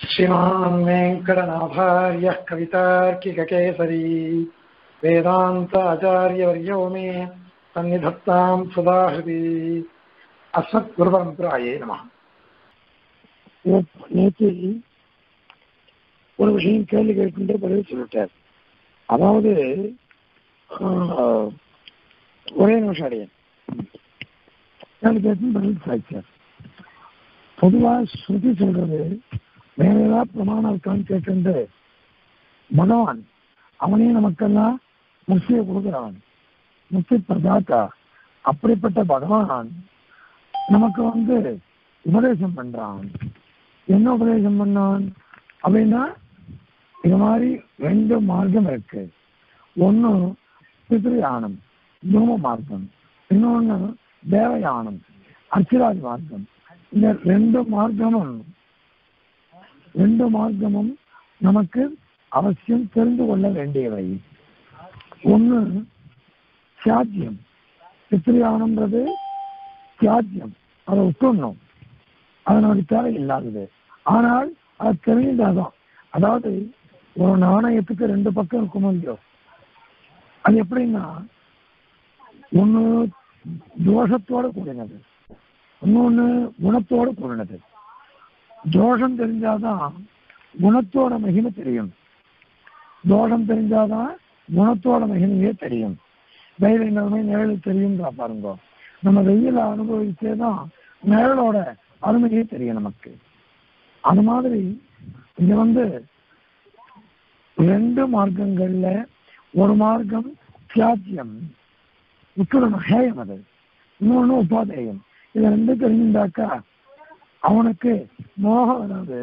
श्रीमान् वेङ्कटनाथार्यः कवितार्किककेसरी वेदान्ताचार्यवर्यो मे सन्निधत्तां सुधाहृति अस्मद्गुरुपरम्परायै नमः. நேற்று ஒரு விஷயம் கேள்வி கேட்கின்ற பதில் சொல்லிட்டார். அதாவது ஒரே நிமிஷம் அடையன் கேள்வி கேட்டு பதில் சாய்ச்சார். பொதுவாக ஸ்ருதி சொல்றது வேற ஏதாவது பிரமாணம் இருக்கான்னு கேட்டு பகவான் அவனே நமக்கெல்லாம் முக்தியை கொடுக்குறவன், முக்தி பிரதாத்தா. அப்படிப்பட்ட பகவான் நமக்கு உபதேசம் பண்றான். என்ன உபதேசம் பண்ணான் அப்படின்னா, இது மாதிரி ரெண்டு மார்க்கம் இருக்கு. ஒன்று பித்ருயானம் தூம மார்க்கம், இன்னொன்று தேவயானம் அர்ச்சிராஜ் மார்க்கம். இந்த ரெண்டு மார்க்கமும் நமக்கு அவசியம் தெரிந்து கொள்ள வேண்டியவை. ஒன்று தியாஜ்யம், பித்ருயானம்ன்றது தியாஜ்யம், அதை விட்டுடணும், அது நமக்கு தேவையில்லாதது. ஆனால் அது தெரிந்தாதான், அதாவது ஒரு நாணயத்துக்கு ரெண்டு பக்கம் இருக்கும் இல்லையோ, அது எப்படின்னா ஒன்று தோஷத்தோடு கூடினது, இன்னொன்று குணத்தோடு கூடினது. தோஷம் தெரிஞ்சாதான் குணத்தோட மகிமை தெரியும், தோஷம் தெரிஞ்சாதான் குணத்தோட மகிமையே தெரியும். வெயில் நிலைமை நிழல் தெரியும் பாருங்க. நம்ம வெயில அனுபவிச்சேதான் நிழலோட அருமையே தெரியும் நமக்கு. அது மாதிரி இங்க ரெண்டு மார்க்கங்கள்ல ஒரு மார்க்கம் தியாஜ்யம், உற்றுடணும், ஹேயம். அது இன்னொன்னு உபாதேயம். இதை ரெண்டு தெரிஞ்சுட்டாக்கா அவனுக்கு மோகம் வராது.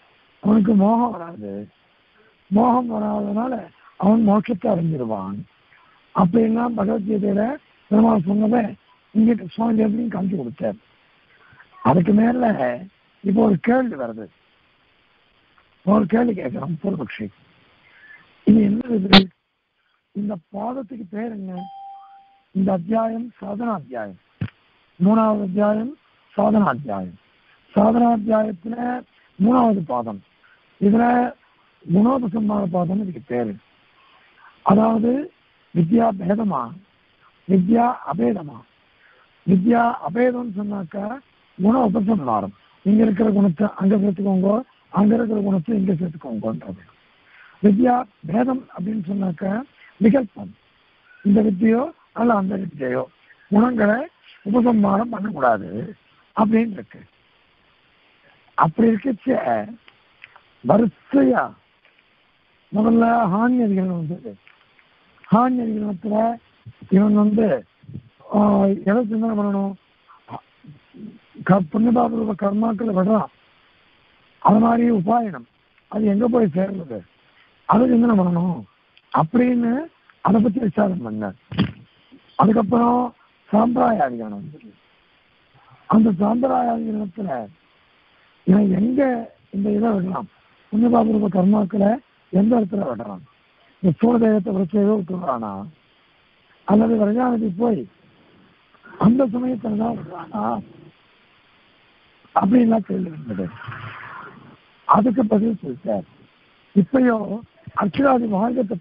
மோகம் வராதனால அவன் மோட்சத்தை அடைஞ்சிருவான். அப்படின்லாம் பகவத்கீதையில பெருமாள் சொன்னதை இங்க சுவாமி தேவனையும் காமிச்சு கொடுத்தார். அதுக்கு மேல இப்போ ஒரு கேள்வி வருது. ஒரு கேள்வி கேட்கிறோம் பூர்வபக்ஷி, இது என்ன? இந்த பாதத்துக்கு பேர் என்ன? இந்த அத்தியாயம் சாதனாத்தியாயம், 3வது அத்தியாயம் சாதனாத்தியாயம். சாதனாத்தியாயத்துல 3வது பாதம், இதுல குணோபசம்மார பாதம் இதுக்கு பேரு. அதாவது வித்யா பேதமா, வித்யா அபேதமா. வித்யா அபேதம் சொன்னாக்கா குண உபசம்மாரம். இங்க இருக்கிற குணத்தை அங்க சேர்த்துக்கோங்க, அங்க இருக்கிற குணத்தை இங்க சேர்த்துக்கோங்கன்றது. வித்யா பேதம் அப்படின்னு சொன்னாக்கா விகல்பம், இந்த வித்தியோ அல்ல அந்த வித்தியோ குணங்களை உபசம்மாரம் பண்ணக்கூடாது அப்படின்னு இருக்கு. அப்படி இருக்கச்ச வரிசையா முதல்ல ஹான்யதிகள் வந்தது. ஹான்யதிகளத்துல இவன் எதை சிந்தனை பண்ணணும்? புண்ணியபாபுரூப கர்மாக்களை விடுறான். அது மாதிரி உபாயனம், அது எங்க போய் சேர்றது, அதை சிந்தனை பண்ணணும் அப்படின்னு அதை பத்தி விசாரம் பண்ண. அதுக்கப்புறம் சாம்பிராயாதிகரணம். அந்த சாம்பிராயாதிகரணத்துல இவன் எங்க இந்த இதை விடலாம், புண்ணியபாபுரூப கர்மாக்களை எந்த இடத்துல விடுறான்? இந்த சூழதேகத்தை பிரச்சனையோ விட்டுறானா, அல்லது விரஜானதி போய் அந்த சமயத்துல தான் விடுறானா அப்படின்லாம் கேள்வி இருந்தது. அதுக்கு பதில் சொல்லிட்டார். இப்பயோ அர்ச்சிராதி மார்க்கத்தை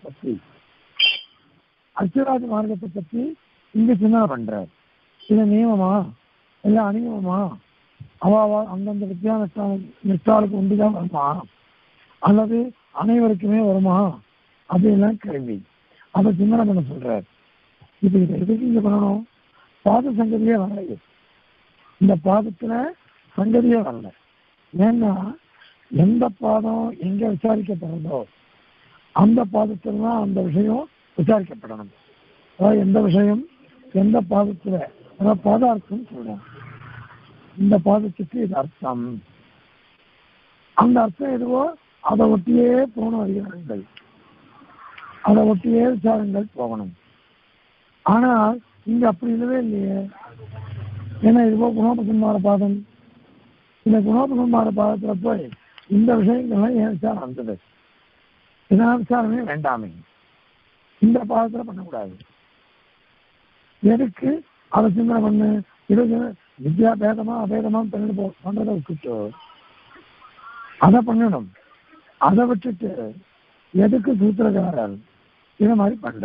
பத்தி இங்க சின்ன பண்றார். இது நியமமா இல்ல அநியமமா, அவாவா அந்தந்த வித்யா நிஷ்டாளுக்கு உண்டுதான் வருமா, அல்லது அனைவருக்குமே வருமா அப்படின்லாம் கேள்வி. அதை சிந்தனை பண்ண சொல்றார். இப்ப இதை எதுக்கு இங்க பண்ணணும்? பாத சங்கதியே வரல, இந்த பாதத்துல சங்கதியே வரல. ஏன்னா எந்த பாதம் எங்க விசாரிக்கப்படுறதோ அந்த பாதத்துல தான் அந்த விஷயம் விசாரிக்கப்படணும். அதாவது எந்த விஷயம் எந்த பாதத்துல, அதாவது பாதார்த்தம் சொல்றோம். இந்த பாதத்துக்கு இது அர்த்தம், அந்த அர்த்தம் எதுவோ அதை ஒட்டியே போகணும் அதிகாரங்கள், அதை ஒட்டியே விசாரங்கள் போகணும். ஆனால் இங்க அப்படி இல்லவே இல்லையே. ஏன்னா இதுவோ குணோபசம்மார பாதம், இந்த குணோபசம்மார பாதத்துல போய் இந்த விஷயங்கள்லாம் ஏன் விசாரம் வந்தது? இதனால் விசாரமே வேண்டாமே, இந்த பாதத்துல பண்ணக்கூடாது. எதுக்கு அதை சிந்தனை பண்ணு? இது வித்யா பேதமா அபேதமா பண்றதை விட்டுட்டு அதை பண்ணணும். அதை விட்டுட்டு எதுக்கு சூத்திரக்காரர் இதை மாதிரி பண்ற?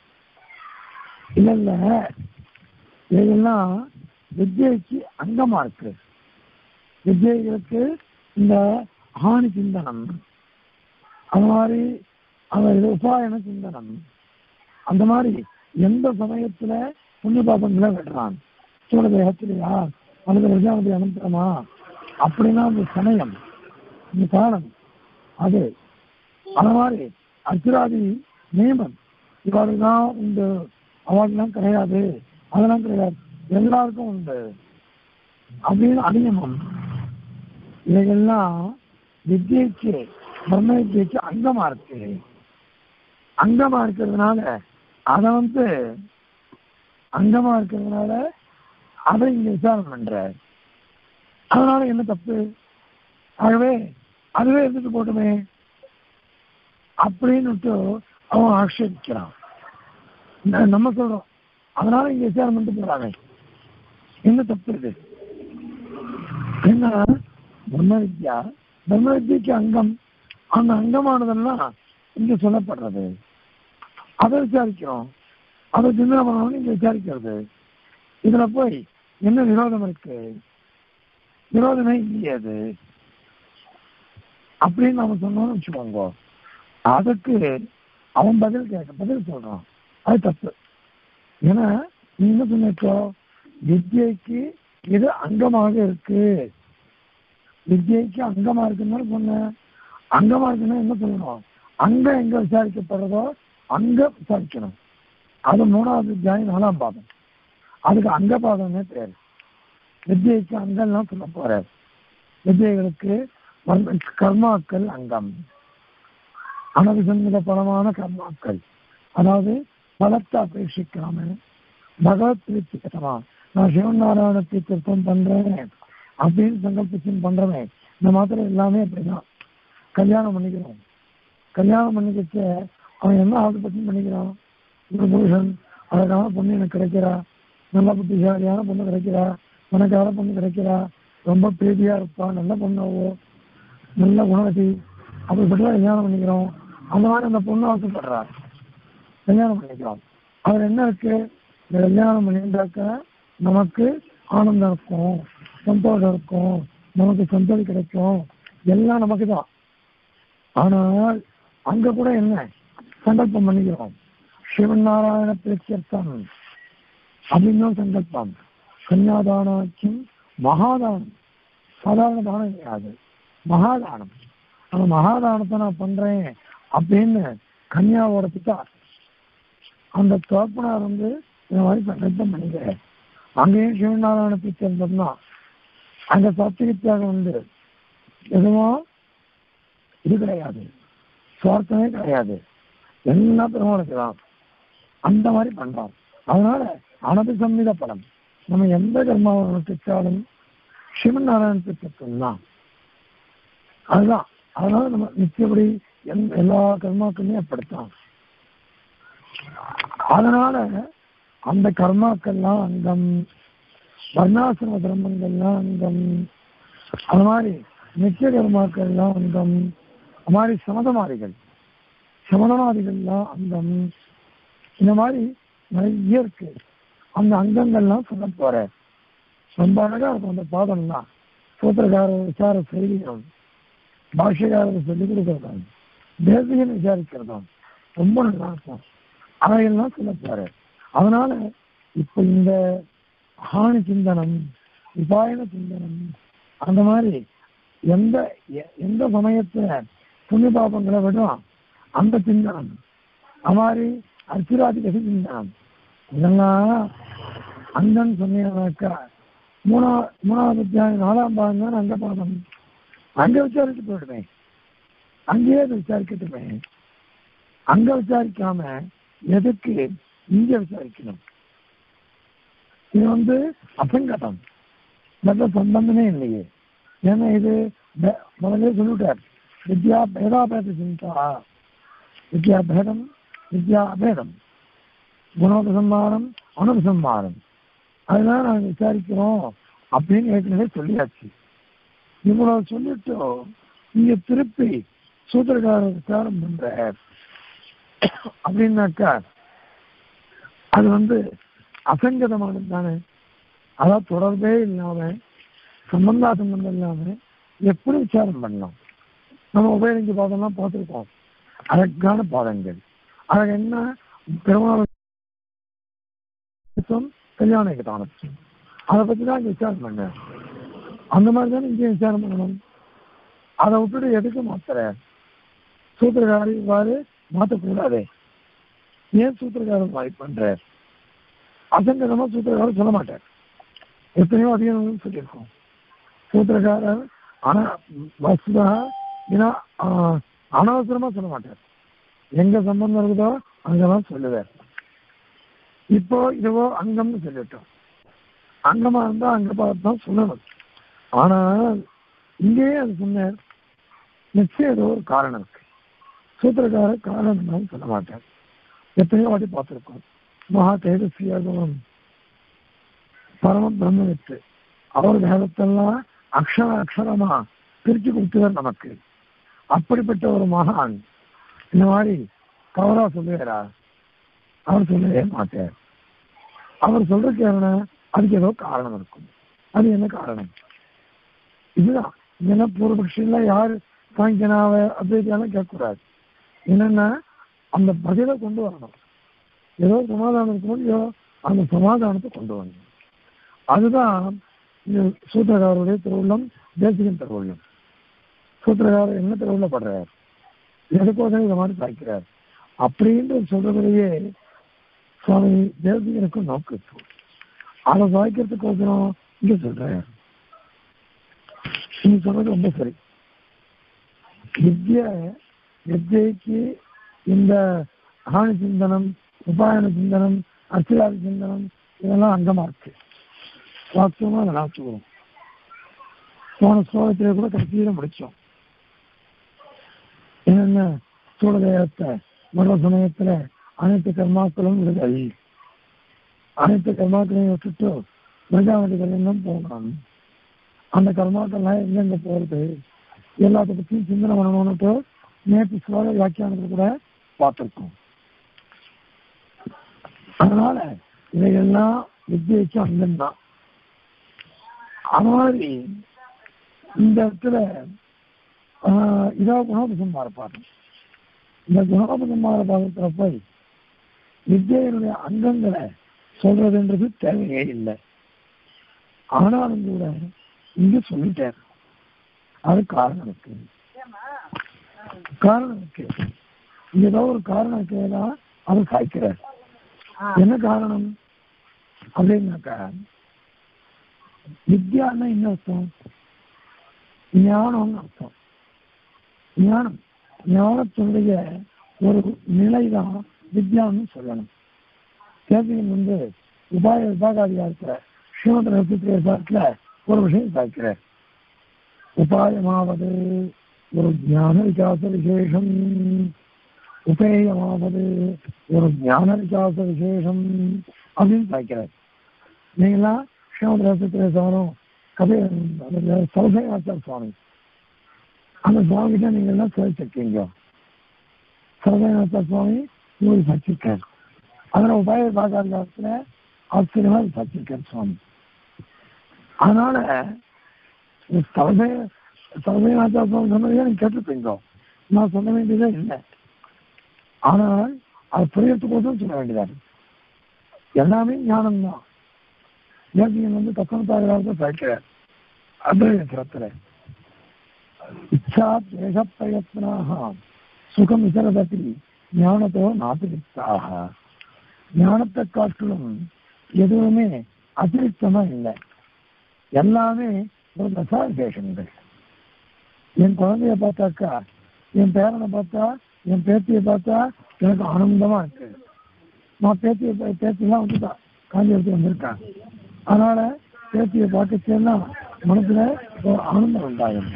இல்ல இதெல்லாம் வித்யைக்கு அங்கமா இருக்கு. வித்யைகளுக்கு இந்த ஆணி சிந்தனம், அது மாதிரி அவர் உபாயன சிந்தனம், அந்த மாதிரி எந்த சமயத்துல புண்ணிய பாபங்களை விடுறான், சூழ தேகத்திலையா அல்லது பிரஜாபதி அனுப்புறமா அப்படின்னா அந்த சமயம் இந்த காலம் அது. அது மாதிரி அர்ச்சராதி நியமம் இவர்கள் தான் உண்டு, அவர்களெல்லாம் கிடையாது, அதெல்லாம் கிடையாது, எல்லாருக்கும் உண்டு அப்படின்னு அநியமம். இவைகள்லாம் வித்யைக்கு பிரம்ம வித்யைக்கு அங்கமா இருக்கு. அங்கமா இருக்கிறதுனால அதை அங்கமா இருக்கிறதுனால அதை இங்க விசாரம் பண்ற. அதனால என்ன தப்பு? ஆகவே அதுவே இருந்துட்டு போட்டுமே அப்படின்னு அவன் ஆட்சேபிக்கிறான். நம்ம சொல்றோம் அதனால இங்க விசாரம் பண்ணிட்டு போறாங்க. என்ன தப்பு இது? என்ன பிரம்ம வித்யைக்கு அங்கம். அந்த அங்கமானதெல்லாம் இங்க சொல்லப்படுறது. அதை விசாரிக்கிறோம், அதை சிந்தனை பண்ணணும் இங்க விசாரிக்கிறது. இதுல போய் என்ன விரோதம் இருக்கு? விரோதமே இல்லையாது அப்படின்னு நம்ம சொன்னோம்னு வச்சுக்கோங்க. அதுக்கு அவன் பதில் சொல்றான், அது தப்பு. ஏன்னா நீ என்ன சொன்னோ, வித்யைக்கு இது அங்கமாக இருக்கு, வித்யைக்கு அங்கமா இருக்குன்னு சொன்ன. அங்கமா இருக்குன்னா என்ன சொல்லணும்? அங்க எங்க விசாரிக்கப்படுறதோ அங்க விசாரிக்கணும். அது 3வது அத்தியாயம் 4ஆம் பாதம். அதுக்கு அங்க பாதமே பேரு. வித்யைக்கு அங்கெல்லாம் சொல்ல போற. வித்யைகளுக்கு கர்மாக்கள் அங்கம், அனவிசன்மித பலமான கர்மாக்கள். அதாவது பலத்தை அபேட்சிக்காம பகவத் பிரீத்திகரமா நான் சிவநாராயணத்தை திருத்தம் பண்றேன் அப்படின்னு சங்கல்பிச்சு பண்றவன். இந்த மாத்திரம் எல்லாமே அப்படிதான். கல்யாணம் பண்ணிக்கிறோம், கல்யாணம் பண்ணிக்கிச்ச அவன் என்ன ஆசைப்பட்டு பண்ணிக்கிறான்? ஒரு புருஷன் அழகான பொண்ணு எனக்கு கிடைக்கிறா, நல்ல புத்திசாலியான பொண்ணு கிடைக்கிறா, பணக்கார பொண்ணு கிடைக்கிறா, ரொம்ப பிரீதியா இருப்பா, நல்ல பொண்ணாவோ, நல்ல குணவதி, அப்படிப்பட்டதான் கல்யாணம் பண்ணிக்கிறோம். அந்த மாதிரி அந்த பொண்ணு ஆசைப்படுறா, கல்யாணம் பண்ணிக்கிறோம். அவர் என்ன இருக்கு? இந்த கல்யாணம் பண்ணிட்டாக்க நமக்கு ஆனந்தம் இருக்கும், சந்தோஷம் இருக்கும், நமக்கு சந்தோஷம் கிடைக்கும், எல்லாம் நமக்கு தான். ஆனால் அங்க கூட என்ன சங்கல்பம் பண்ணிக்கிறோம்? சிவன் நாராயண பிரத்யர்த்தம் அப்படின்னு சங்கல்பம். கன்யாதானாச்சும் மகாதானம், சாதாரண தானம் கிடையாது, மகாதானம். அந்த மகாதானத்தை நான் பண்றேன் அப்படின்னு கன்யாவோட பித்தா அந்த தோப்பனார் இந்த மாதிரி சங்கல்பம் பண்ணிக்கிறேன். அங்கேயும் சிவநாராயண பிரத்யர்த்தம் தான். அங்க சத்தியத்தியாக எதுவும் இது கிடையாது, சுவார்த்தமே கிடையாது, எல்லா பெருமாளுக்கு தான். அந்த மாதிரி பண்றோம். அதனால அனது சம்மித பலம். நம்ம எந்த கர்மாவை அனுஷ்டிச்சாலும் சிவன் நாராயண பிரத்யர்த்தம் தான். அதுதான். அதனால நம்ம நிச்சயப்படி எல்லா கர்மாக்களுமே அப்படித்தான். அதனால அந்த கர்மாக்கள்லாம் அங்கம், வர்ணாசிரம தர்மங்கள்லாம் அங்கம், அது மாதிரி நித்திய கர்மாக்கள்லாம் அங்கம், அது மாதிரி சமதமாதிகள்லாம் அங்கம். இந்த மாதிரி நிறைய இருக்கு. அந்த அங்கங்கள்லாம் சொல்ல போற. ரொம்ப அழகா இருக்கும் அந்த பாதம்லாம். சூத்திரக்காரர் விசார செய்திகளும் பாஷ்யக்காரர் சொல்லிக் கொடுக்கறதும் தேசியம் விசாரிக்கிறதும் ரொம்ப நல்லா இருக்கும். அதையெல்லாம் சொல்ல போற. அதனால இப்ப இந்த ஹானி சிந்தனம், உபாயன சிந்தனம், அந்த மாதிரி எந்த சமயத்துல புண்ணிய பாபங்களை விடும் அந்த சிந்தனம், அது மாதிரி அர்ச்சிராதிகசி சிந்தனம், இதெல்லாம் அங்கன்னு சொன்னீங்கன்னாக்கா 3வது அத்தியாயம் 4ஆம் பாகம் தான் அங்க பாதம். அங்க விசாரிச்சு போயிடுவேன், அங்கேயே விசாரிக்கட்டுவேன். அங்க விசாரிக்காம எதுக்கு இங்க விசாரிக்கணும்? இது அசங்கதம், நல்ல சம்பந்தமே இல்லையே. ஏன்னா இது முதலே சொல்லிவிட்டார், வித்யா பேதாபேத சிந்தா, வித்யா பேதம் வித்யா அபேதம், குணோபசம்மானம் அனுபசம்மானம், அதனால நாங்கள் விசாரிக்கிறோம் அப்படின்னு ஏற்கனவே சொல்லியாச்சு. இவ்வளவு சொல்லிட்டு இங்க திருப்பி சூத்திரக்காரர் விசாரம் பண்ற அப்படின்னாக்கா அது அசங்கதமானது தானே. அதாவது தொடர்பே இல்லாம சம்பந்தம் இல்லாம எப்படி விசாரம் பண்ணலாம்? நம்ம உபயோகிக்க பாதம்லாம் பார்த்துருக்கோம், அழகான பாதங்கள். அழகு என்ன? பெருமாள் கல்யாண தானத்துவம், அதை பத்தி தான் இங்க விசாரம் பண்ண. அந்த மாதிரி தானே இங்கே விசாரம் பண்ணணும். அதை விட்டுட்டு எதுக்கு மாத்துற? சூத்திரக்காரி இவ்வாறு மாற்றக்கூடாது. ஏன் சூத்திரக்காரர் மாதிரி பண்ற? அசங்கதமா சூத்திரக்காரர் சொல்ல மாட்டார். எத்தனையோ அதிகம் சொல்லியிருக்கோம். சூத்திரக்காரர் வசுதா அனவசரமா சொல்ல மாட்டார். எங்க சம்பந்தம் இருக்குதோ அங்கதான் சொல்லுவார். இப்போ இதுவோ அங்கம்னு சொல்லிட்டோம். அங்கமா இருந்தா அங்க பார்த்துதான் சொல்லணும். ஆனால் இங்கேயே அது சொன்னார். நிச்சயம் ஏதோ ஒரு காரணம் இருக்கு. சூத்திரக்காரர் காரணம் சொல்ல மாட்டார். எத்தனையோ வாட்டி பார்த்துருக்கோம். மகா தேஜஸ்வியாகவும் பரம பிரம்மவித்து அவர் வேதத்தெல்லாம் அக்ஷரமா பிரிச்சு கொடுத்தவர் நமக்கு. அப்படிப்பட்ட ஒரு மகான் இந்த மாதிரி தவறா சொல்லுவாரா? அவர் சொல்லவே மாட்டார். அவர் சொல்றதுக்கு என்ன? அதுக்கு ஏதோ காரணம் இருக்கும். அது என்ன காரணம்? இதுதான். என்ன பூர்வபக்ஷில யாரு சாங்கியனாவ அத்வைத்தியாலும் கேட்கக்கூடாது. என்னன்னா அந்த பதிலை கொண்டு வரணும். ஏதோ சமாதானம் இருக்கணும், அந்த சமாதானத்தை கொண்டு வரணும். அதுதான் சூத்திரக்காரருடைய திருவுள்ளம், தேசிகன் திருவுள்ளம். சூத்திரக்காரர் என்ன திருவுள்ளப்படுறார், எதுக்கோசம் இதை மாதிரி சாய்க்கிறார் அப்படின்னு சொல்றதுலேயே சுவாமி தேசிகனுக்கும் நோக்கு. அதை சாய்க்கிறதுக்கோசரம் இங்க சொல்றார். நீங்க சொல்றது ரொம்ப சரி. வித்யைக்கு இந்த ஆணி சிந்தனம், உபாயன சிந்தனம், அர்ச்சிராதி சிந்தனம் இதெல்லாம் அங்கமா இருக்கு. வாஸ்தவமா அதை நாச்சுவோம். போன ஸ்லோகத்திலே கூட கடைசியில முடிச்சோம். என்னென்ன சூழதேயத்தை மற்ற சமயத்துல அனைத்து கர்மாக்களும் விடுதல், அனைத்து கர்மாக்களையும் விட்டுட்டு பிரஜாபதி கல்யாணம் போகணும். அந்த கர்மாக்கள்லாம் எங்கெங்க போறது எல்லாத்த பற்றியும் சிந்தனை பண்ணணும்னுட்டு நேற்று ஸ்லோக வியாக்கியானத்தில் கூட பார்த்துருக்கோம். அதனால இதையெல்லாம் வித்தியைக்கு அங்கம்தான். அது மாதிரி இந்த இடத்துல இதோ குணோபசம்மார பாடம். இந்த குணோபசம்மார பாதத்துல போய் வித்தியனுடைய அங்கங்களை சொல்றதுன்றது தேவையே இல்லை. ஆனாலும் கூட இங்க சொல்லிட்டார். அது காரணம் இருக்கு. இங்க ஏதோ ஒரு காரணம் இருக்குதான் அவர் சாய்க்கிறார். என்ன காரணம் அப்படின்னாக்கா, வித்யான்னா என்ன அர்த்தம்? ஞானம்னு அர்த்தம். ஞானத்தினுடைய ஒரு நிலைதான் வித்யான்னு சொல்லணும். கேள்வியின் உபாய விபாகாதிகாரத்துல ஸ்ரீமத் ரகசியத்துல ஒரு விஷயம் சாய்க்கிறார். உபாயமாவது ஒரு ஞான விகாச விசேஷம், உபேயமாவது ஒரு ஞான விகாச விசேஷம் அப்படின்னு சாய்க்கிறார். நீங்களாம் ஸ்ரீமத் ரகசியத்திலேசாரும் கதை சரசேனாச்சார சுவாமி, அந்த சுவாமிகிட்ட நீங்க எல்லாம் சேர்த்திருக்கீங்க. சரசேனாச்சார சுவாமி உங்களுக்கு சாட்சிருக்காரு. அதனால உபாய விபாகாதிகாரத்துல ஆச்சரியமா சாட்சிருக்காரு சுவாமி. அதனால சரசேனாச்சார சுவாமி சொன்னதையே நீங்க கேட்டுருப்பீங்க. நான் சொல்ல வேண்டியதே இல்லை. ஆனால் அது புரியறதுக்கோசம் சொல்ல வேண்டியதாக. எல்லாமே ஞானம்தான். தேசிகன் தத்தனத்தாரிகாரத்தை சாய்க்கிறார். அத்வைதத்துல இச்சா தேச பிரயத்னாக சுகம் விசரதத்தில் ஞானத்தோ நாத்திரிக்தாக. ஞானத்தை காட்டிலும் எதுவுமே அதிருப்தமா இல்லை. எல்லாமே ஒரு தசாவிசேஷங்கள். என் குழந்தைய பார்த்தாக்கா, என் பேரனை பார்த்தா, என் பேத்தியை பார்த்தா எனக்கு ஆனந்தமா இருக்கு. நான் பேத்தியெல்லாம் வந்துட்டா காஞ்சி எடுத்து வந்திருக்கேன். அதனால பேத்தியை பார்க்கச்சேன்னா மனசுல ஒரு ஆனந்தம் உண்டாகுது.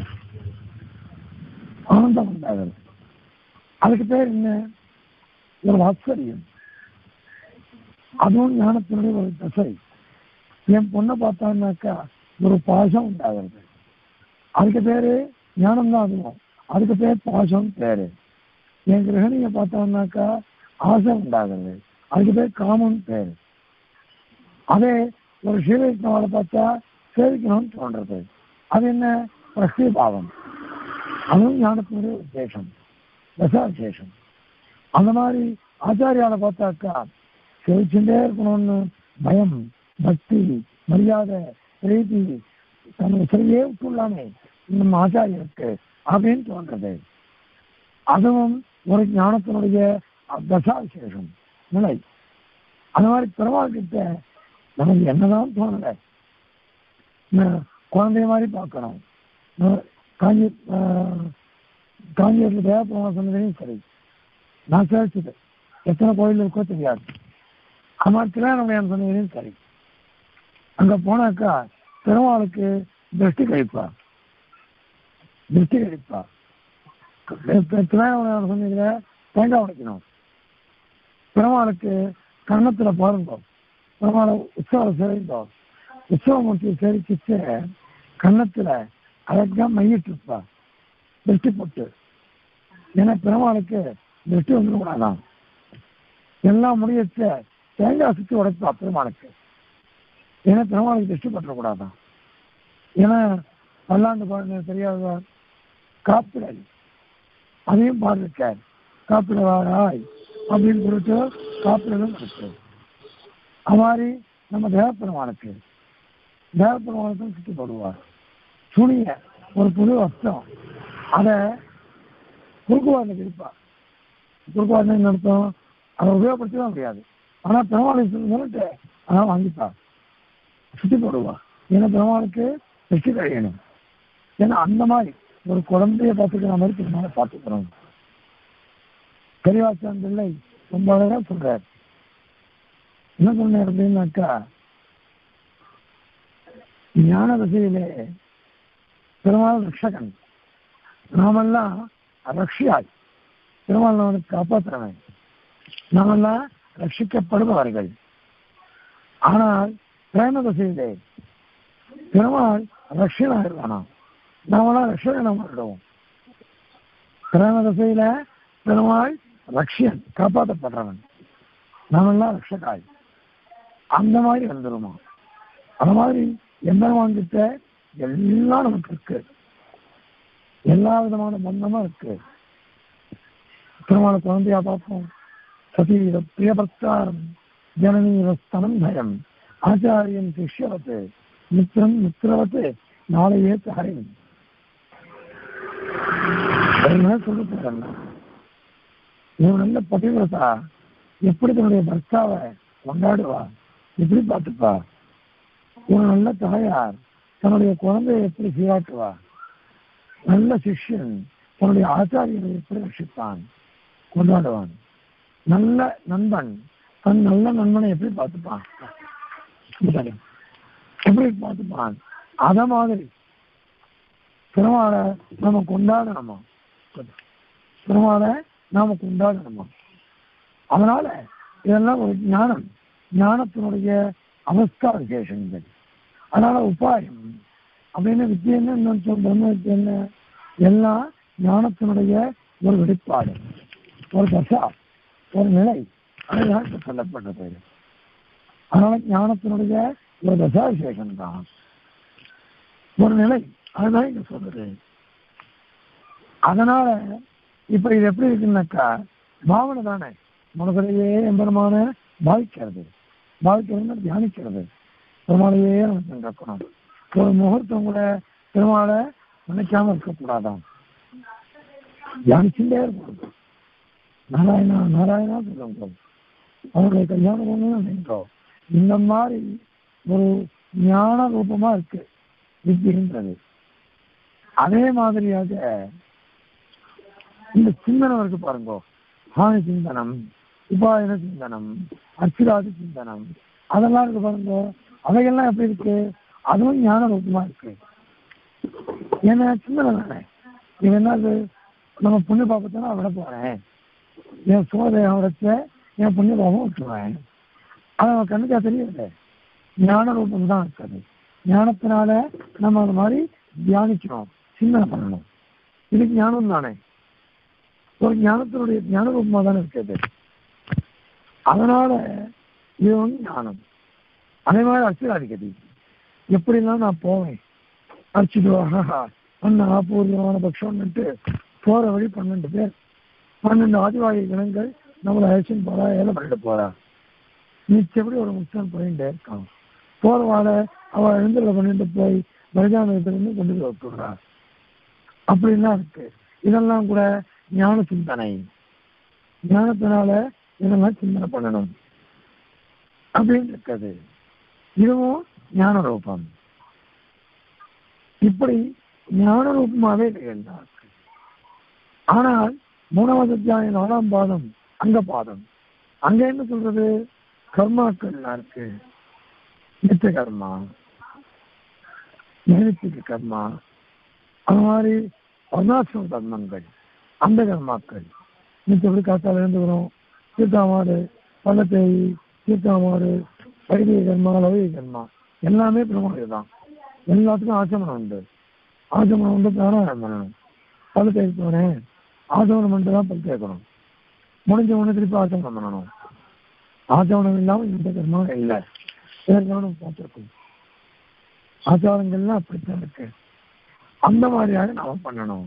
அதுக்கு பேர் என்ன? ஒரு வாத்சரியம். அதுவும் ஞானத்தினுடைய ஒரு தசை. என் பொண்ணை பார்த்தான்னாக்கா ஒரு பாசம் உண்டாகிறது. அதுக்கு பேரு ஞானம் தான். அதுவும் அதுக்கு பேர் பாசம் பேரு. என் கிரகணியை பார்த்தோம்னாக்கா ஆசை உண்டாகுது, அதுக்கு பேர் காமம் பேரு. அதே ஒரு ஸ்ரீவைஷ்ணவாவை பார்த்தா சேவிக்கணும்னு தோன்றது, அது என்ன பிரஸ்தி பாவம். அதுவும் ஞானத்தினுடைய விசேஷம், தசா விசேஷம். அந்த மாதிரி ஆச்சாரியால பார்த்தாக்கா சேவிச்சுட்டே இருக்கணும்னு பயம், பக்தி, மரியாதை, பிரீதி தன்னை சரியே விட்டுள்ளாமே நம்ம ஆச்சாரியருக்கு அப்படின்னு தோன்றது. அதுவும் ஒரு ஞானத்தினுடைய தசா விசேஷம் நிலை. அந்த மாதிரி பெருமாள் கிட்ட நமக்கு என்னதான் தோணலை, குழந்தைய மாதிரி பார்க்கணும். காஞ்சிபுரத்தில் தேவப்பெருமாள் சொன்னதையும் சரி, நான் சேர்த்தது எத்தனை கோயில் இருக்கோ தெரியாது. அம்மா திருவாரூர் சொன்னதையும் சரி, அங்க போனாக்கா பெருமாளுக்கு திருஷ்டி கழிப்பா. திருவாரூர் சொன்னதுல தேங்காய் உடைக்கணும். பெருமாளுக்கு கன்னத்துல பாருங்க, பெருமாளை உற்சவம் சேரிந்தோம், உற்சவமூர்த்தியை சேரிச்சு கன்னத்துல அழகா மையிட்டு இருப்பா திருஷ்டி போட்டு. ஏன்னா பெருமாளுக்கு திருஷ்டி வந்துடக்கூடாதான். எல்லாம் முடியச்ச தேங்காய் சுற்றி உடைப்பா பெருமாளுக்கு. ஏன்னா பெருமாளுக்கு திருஷ்டி பற்றக்கூடாதான். ஏன்னா பல்லாண்டு பாடு தெரியாத காப்பிடல் அதையும் பாடிருக்கார். காப்பிடவாராய் அப்படின்னு சொல்லிட்டு காப்பிடலும் இருக்கு. அது மாதிரி நம்ம தேவப்பெருமானுக்கும் சுற்றி போடுவார். துணிய ஒரு புது வஸ்திரம் அதை குறுக்குவாரில் இருப்பார். குறுக்குவாரில் நடத்தும், அதை உபயோகப்படுத்தவே முடியாது. ஆனால் பெருமாளை சொல்லிட்டு அதான் வாங்கிப்பார், சுற்றி போடுவார். ஏன்னா பெருமாளுக்கு வெற்றி கழியணும். ஏன்னா அந்த மாதிரி ஒரு குழந்தைய பார்த்துக்கிற மாதிரி பெருமாளை பார்த்துக்கிறோம். பெரியவாச்சான் பிள்ளை ரொம்ப அழகா சொல்றார். என்ன சொன்னார் அப்படின்னாக்கா, ஞான திசையிலே பெருமாள் ரட்சகன், நாமெல்லாம் ரட்சியாய், பெருமாள் அவனுக்கு காப்பாற்றுறவன், நாமெல்லாம் ரட்சிக்கப்படுபவர்கள். ஆனால் பிரேம திசையிலே பெருமாள் ரட்சனாயிருவானா, நாமெல்லாம் ரட்சகனை மாறிடுவோம். பிரேம திசையில பெருமாள் ரட்சியன், காப்பாற்றப்படுறவன், நாமெல்லாம் ரட்சகாய். அந்த மாதிரி வந்துருமா. அந்த மாதிரி எம்பெருமான் கிட்ட எல்லாம் நமக்கு இருக்கு, எல்லா விதமான பந்தமும் இருக்கு. பெருமாளை குழந்தையா பார்ப்போம். சதி பிரியபர்த்தாரம் ஜனனீரஸ்தனம் பயம் ஆச்சாரியன் சிஷ்யவத்து மித்திரம் மித்திரவத்து நாளையே தாரின் சொல்லிட்டு இவன் நல்ல பதிவிரதா எப்படி தன்னுடைய பர்த்தாவை கொண்டாடுவா, எப்படி பார்த்துப்பா. இவன் நல்ல தாயார் தன்னுடைய குழந்தையை எப்படி சீராட்டுவா. நல்ல சிஷ்யன் தன்னுடைய ஆச்சாரியனை எப்படி ரட்சிப்பான், கொண்டாடுவான். நல்ல நண்பன் தன் நல்ல நண்பனை எப்படி பார்த்துப்பான், எப்படி பார்த்துப்பான். அத மாதிரி பெருமாளை நாம கொண்டாடணுமா, பெருமாளை நாம கொண்டாடணுமா. அதனால இதெல்லாம் ஒரு ஞானம், ஞானத்தினுடைய அவஸ்தா விசேஷங்கள். அதனால உபாயம் அப்படின்னு வித்தியை என்ன, பிரம்ம வித்தியை என்ன, எல்லாம் ஞானத்தினுடைய ஒரு வெளிப்பாடு, ஒரு தசா, ஒரு நிலை, அதுதான் சொல்லப்பட்டது. அதனால ஞானத்தினுடைய ஒரு தசா விசேஷம் தான், ஒரு நிலை, அதுதான் இங்க சொல்றது. அதனால இப்ப இது எப்படி இருக்குன்னாக்கா, பாவனை தானே, மனதிலேயே எம்பெருமான பாவிக்கிறது, தியானிக்கிறது. பெருமாளையே நமக்கு இருக்கணும். ஒரு முகூர்த்தம் கூட பெருமாளை நினைக்காம இருக்கக்கூடாதான், தியானிச்சுட்டே இருக்கணும். நாராயணா நாராயணா சொல்லுங்க, அவருடைய கல்யாணம் நினைக்கிறோம். இந்த மாதிரி ஒரு ஞான ரூபமா இருக்கு வித்தியன்றது. அதே மாதிரியாக இந்த சிந்தனம் இருக்கு பாருங்க, ஹானி சிந்தனம், உபாயன சிந்தனம், அர்ச்சிராதி சிந்தனம், அதெல்லாம் இருக்கு பாருங்க. அவைகள்லாம் எப்படி இருக்கு, அதுவும் ஞான ரூபமா இருக்கு. ஏன்னா சிந்தனை தானே. இது என்னது, நம்ம புண்ணிய பாப்பத்தை நான் விட போறேன், என் சோதனை விடச்ச என் புண்ணிய பாவம் விட்டுருவேன். அது நம்ம கண்ணுக்கா தெரியல, ஞான ரூபம் தான் இருக்காது. ஞானத்தினால நம்ம அது மாதிரி தியானிக்கணும், சிந்தனை பண்ணணும். இது ஞானம் தானே, ஒரு ஞானத்தினுடைய ஞான ரூபமா தானே இருக்குது. அதனால இது ஞானம். அதே மாதிரி அர்ச்சனாதிகதி எப்படிலாம் நான் போவேன், அர்ச்சிடுவாக அண்ணா பூர்வமான பட்சம்னுட்டு போற வழி 12 பேர், 12 ஆதிவாயி இனங்கள் நம்மளை அழைச்சின்னு போறா, ஏழை பண்ணிட்டு போறா. மிச்சப்படி ஒரு முக்கியம் போயிட்டே இருக்கான். போற வாழை அவள் எழுந்துள்ள பண்ணிட்டு போய் பரிதானத்திலிருந்து கொண்டு போய் விட்டுடுறா. அப்படின்லாம் இருக்கு. இதெல்லாம் கூட ஞான சிந்தனை, ஞானத்தினால இதெல்லாம் சிந்தனை பண்ணணும் அப்படின்னு இருக்காது. இதுவும் ஞான ரூபம். இப்படி ஞான ரூபமாவே நிகழ்ந்தார். ஆனால் 3வது அத்தியாயம் 4ஆம் பாதம் அங்க பாதம், அங்க என்ன சொல்றது, கர்மாக்கள்லாம் இருக்கு. நித்திய கர்மா, நைமித்திக கர்மா, அது மாதிரி வர்ணாசிரம கர்மங்கள், அந்த கர்மாக்கள். நிச்சயப்படி காத்தால் எழுந்துக்கிறோம், தீர்த்தாமாறு, பள்ளத்தேவி, தீர்த்தாமாறு, வைதிக கர்மா, லௌகிக கர்மா எல்லாமே பிரமாணம் தான். எல்லாத்துக்கும் ஆச்சமனம் உண்டு. ஆச்சமனம் உண்டு, பிராணாயாமம் பண்ணணும். பல்லு தேய்ப்போனே ஆச்சமனம் பண்ணிட்டு தான் பல் தேய்க்கணும். முடிஞ்ச உடனே திருப்பி ஆச்சமனம் பண்ணணும். ஆச்சமனம் இல்லாமல் இந்த கர்மா இல்லை. ஏற்கனவே பார்த்துருக்கோம். ஆச்சாரங்கள்லாம் அப்படித்தான் இருக்கு. அந்த மாதிரியாக நாம பண்ணணும்,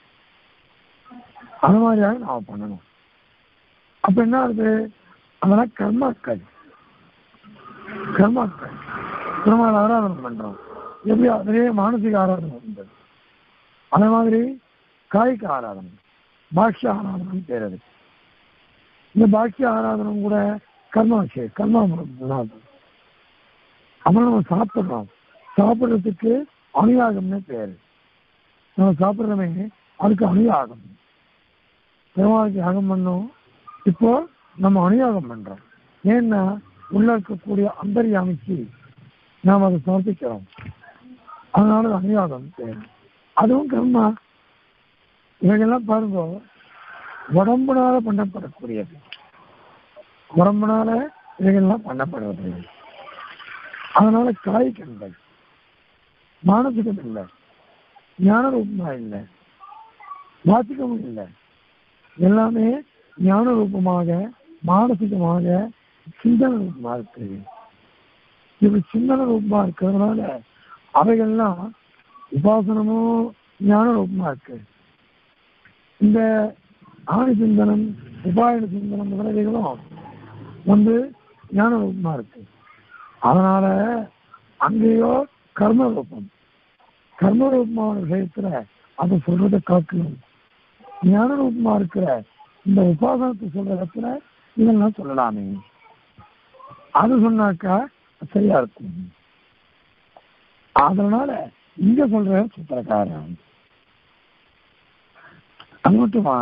அந்த மாதிரியாக நாம பண்ணணும். அப்ப என்ன ஆகுது, அதெல்லாம் கர்மாக்கள். கர்மாக்கள் பெருமாள் ஆராதனை பண்றோம். எப்படி அதிலேயே மானசிக ஆராதனை உண்டு. அதே மாதிரி காய்க ஆராதனை, பாஷ்ய ஆராதனை பேரது. இந்த பாஷ்ய ஆராதனை கூட கர்மாச்சு, கர்மா. அப்புறம் நம்ம சாப்பிட்றோம், சாப்பிட்றதுக்கு அனுயாகம்னு பேரு. நம்ம சாப்பிட்றோமே அதுக்கு அனுயாகம். பெருமாளுக்கு யாகம் பண்ணோம், இப்போ நம்ம அனுயாகம் பண்றோம். ஏன்னா உள்ள இருக்கக்கூடிய அந்தர்யாமிக்கு நாம் அதை சமர்ப்பிக்கிறோம். அதனால அனுயாகம் பேரு. அதுவும் கர்மா. இவைகள்லாம் பாருங்க, உடம்புனால பண்ணப்படக்கூடியது. உடம்புனால இவைகள்லாம் பண்ணப்படுறது. அதனால காய்கங்கள் மானசிகம் இல்லை, ஞான ரூபமா இல்லை, வாசிக்கமும் இல்லை. எல்லாமே ஞான ரூபமாக, மானசிகமாக, சிந்தனை ரூபமா இருக்கு. இது சிந்தனை ரூபமா இருக்கிறதுனால அவைகள்லாம் உபாசனமும் ஞான ரூபமா இருக்கு. இந்த ஆணி சிந்தனம், உபாயன சிந்தனம் முதலீடுகளும் ஞான ரூபமா இருக்கு. அதனால அங்கேயோ கர்ம ரூபம், கர்ம ரூபமான விஷயத்துல அதை சொல்றதை காக்கணும். ஞான ரூபமா இருக்கிற இந்த உபாசனத்தை சொல்ற இடத்துல இதெல்லாம் சொல்லலாமே. அது சொன்னாக்கா சரியா இருக்கும். அதனால இங்க சொல்ற சூத்திரக்காரன் அது மட்டுமா,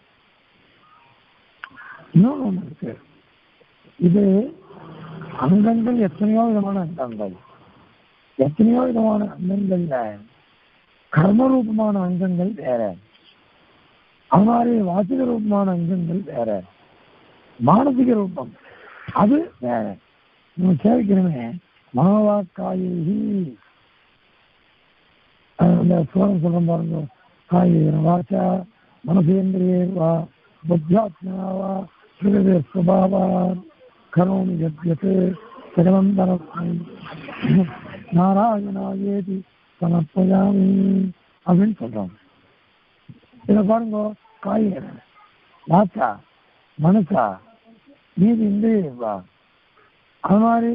இன்னொன்று ஒண்ணு இருக்கு. இது அங்கங்கள் எத்தனையோ விதமான அங்கங்கள், எத்தனையோ விதமான அங்கங்கள்ல கர்மரூபமான அங்கங்கள் வேற, அது மாதிரி வாசிக ரூபமான அங்கங்கள் வேற, மானசிக ரூபம் அது வேற. நம்ம சேவிக்கிறோமே மனோவாக்காயி, அந்த சுவரம் சொல்றோம் பாருங்க, காயி வாச்சா மனசேந்திரியேவா புத்தியாத்மாவா சுகதே சுபாவா கரோமி யத்யத் சகலம் தரஸ்மை நாராயணாயேதி சமர்ப்பயாமி அப்படின்னு சொல்றோம். இதை பாருங்க, காய்கறி வாச்சா மனசா நீதி இந்திரியவா, அது மாதிரி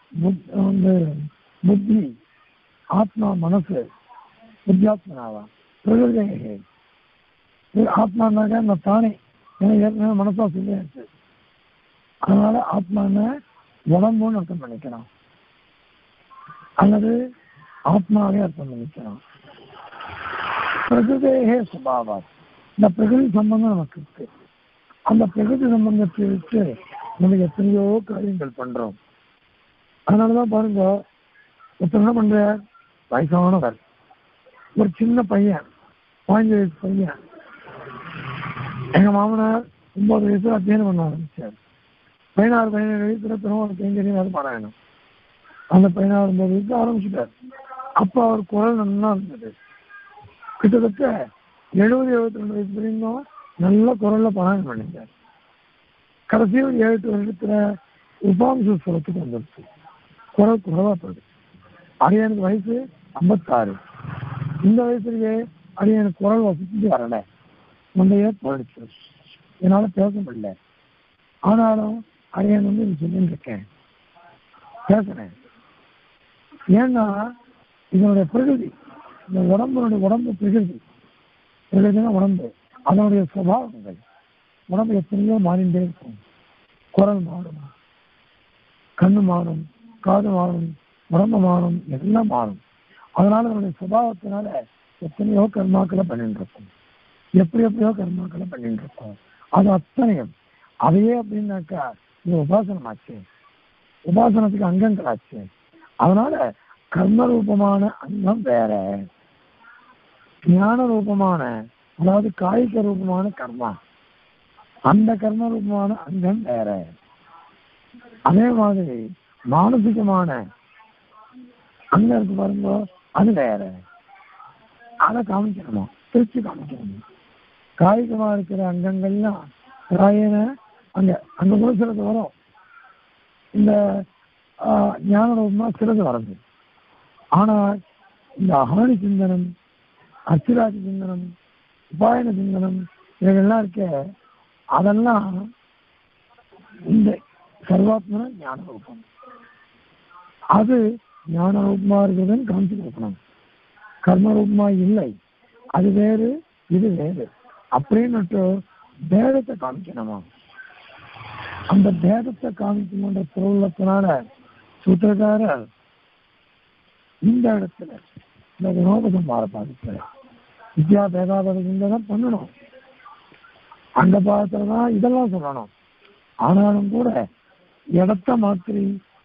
புத்தி ஆத்மா மனசு புத்தியாத்மனாவா பிரகிருதி. ஆத்மானாக்க நான் தானே, ஏன்னா ஏற்கனவே மனசா சொல்லியாச்சு. அதனால ஆத்மான உடம்புன்னு அர்த்தம் பண்ணிக்கலாம், அல்லது ஆத்மாவே அர்த்தம் பண்ணிக்கலாம். பிரகிருதேகே சுபாவா, இந்த பிரகிருதி சம்பந்தம் நமக்கு இருக்கு. அந்த பிரகிருதி சம்பந்தத்தை விட்டு நம்ம எத்தனையோ காரியங்கள் பண்றோம். அதனாலதான் பாருங்க, ஒருத்தர் என்ன பண்ற, வயசானவர் ஒரு சின்ன பையன், 15 வயசு பையன், எங்க மாமனார் 9 வயசுல அத்தியனம் பண்ண ஆரம்பிச்சார். 16-17 வயசுல திருமணம் கைங்கரியம் பாராயணம். அந்த 16-9 வயசுல ஆரம்பிச்சுட்டார். அப்ப அவர் குரல் நல்லா இருந்தது. கிட்டத்தட்ட 72 வயசு வரைக்கும் நல்ல குரல்ல பாராயணம் பண்ணிட்டார். கடைசி ஒரு 7-8 வருஷத்துல உபாம்ச சுரத்துக்கு வந்துருச்சு. குரல் குறைவா போகுது. அரியனுக்கு வயசு 56. இந்த வயசுலயே அரியனுக்கு குரல் வசதி வரல, முந்தைய போயிடுச்சு, என்னால பேச முடியல. ஆனாலும் அரியன் இது சொல்லிட்டு இருக்கேன், பேசுறேன். ஏன்னா இதனுடைய பிரகிருதி, இந்த உடம்பு பிரகிருதினா உடம்பு, அதனுடைய சுபாவங்கள். உடம்பு எத்தனையோ மாறிண்டே இருக்கும். குரல் மாறும், கண்ணு மாறும், காது மாறும், உடம்பு மாறும், எல்லாம் மாறும். அதனால அதனுடைய சுபாவத்தினால எத்தனையோ கர்மாக்களை பண்ணிட்டு இருக்கும், எப்படியோ கர்மாக்களை பண்ணிட்டு இருக்கும். அது அத்தனையும் அதையே அப்படின்னாக்கா இது உபாசனம் ஆச்சு, உபாசனத்துக்கு அங்கங்கள் ஆச்சு. அதனால கர்ம ரூபமான அங்கம் வேற, ஞான ரூபமான அதாவது காய்க ரூபமான கர்மா, அந்த கர்ம ரூபமான அங்கம் வேற. அதே மாதிரி மானசிகமான அங்க இருக்கு பாருங்க, அது வேற. அதை காமிக்கணுமா, பிரிச்சு காமிக்கணும். காய்கமா இருக்கிற அங்கங்கள்லாம் ராயன அங்க கூட சிலது வரும், இந்த ஞான ரூபமா சிலது வருது. ஆனால் இந்த அகாணி சிந்தனம், அச்சிராதி சிந்தனம், உபாயன சிந்தனம், இவைகள்லாம் இருக்க, அதெல்லாம் இந்த சர்வாத்மன ஞான ரூபம். அது ஞான ரூபமா இருக்கிறதுன்னு காமிச்சு கொடுக்கணும். கர்ம ரூபமா இல்லை, அது வேறு இது வேறு அப்படின்னு பேதத்தை காமிக்கணுமா. அந்த பேதத்தை காமிக்கணுன்ற பொருளத்தினால சூத்திரக்காரர் இந்த இடத்துல இந்த வினோபதம் மாறப்பாடு வித்யா பேதாபதம் பண்ணணும். அந்த பாதத்துலதான் இதெல்லாம் சொல்லணும். ஆனாலும் கூட இடத்த மாற்றி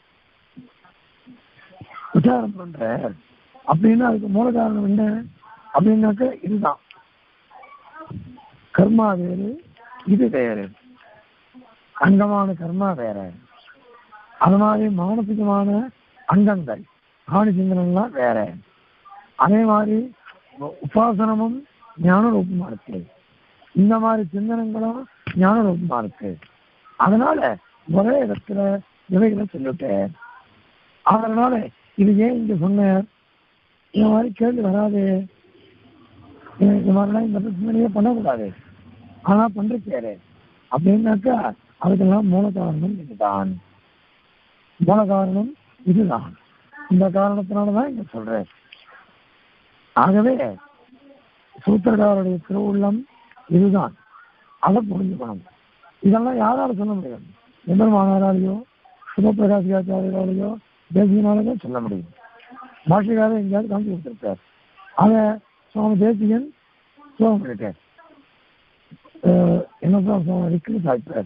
விசாரம் பண்ற அப்படின்னா அதுக்கு மூல காரணம் என்ன அப்படின்னாக்க இதுதான், கர்மா வேறு இது வேறு, அங்கமான கர்மா வேற. அது மாதிரி மானசிகமான அங்கங்கள் ஆணி சிந்தனம்லாம் வேற. அதே மாதிரி உபாசனமும் ஞான ரூபமா இருக்கு, இந்த மாதிரி சிந்தனங்களும் ஞான ரூபமா இருக்கு. அதனால ஒரே இடத்துல இவைகளை சொல்லிட்டேன். அதனால இது ஏன் இங்க சொன்ன, இந்த மாதிரி கேள்வி வராது, இந்த மாதிரிலாம் இந்த பிரச்சனையே பண்ணக்கூடாது, ஆனா பண்றேன் அப்படின்னாக்கா அதுக்கெல்லாம் மூல காரணம் இதுதான், மூல காரணம் இதுதான். இந்த காரணத்தினாலதான் இங்க சொல்றேன். ஆகவே சூத்திரக்காரருடைய திருவுள்ளம் இதுதான், அதை புரிஞ்சுக்கணும். இதெல்லாம் யாராலும் சொல்ல முடியாது, எம்பெருமானாராலேயோ சிவபிரகாசிகாச்சாரியாலேயோ தேசியனாலேயோ சொல்ல முடியும். பாஷைக்காரர் எங்கேயாவது காமிச்சு கொடுத்துருக்கார், அதை சுவாமி தேசிகன் சோகம் பண்ணிட்டார், என்ன சுவாமி சாய்ப்பார்.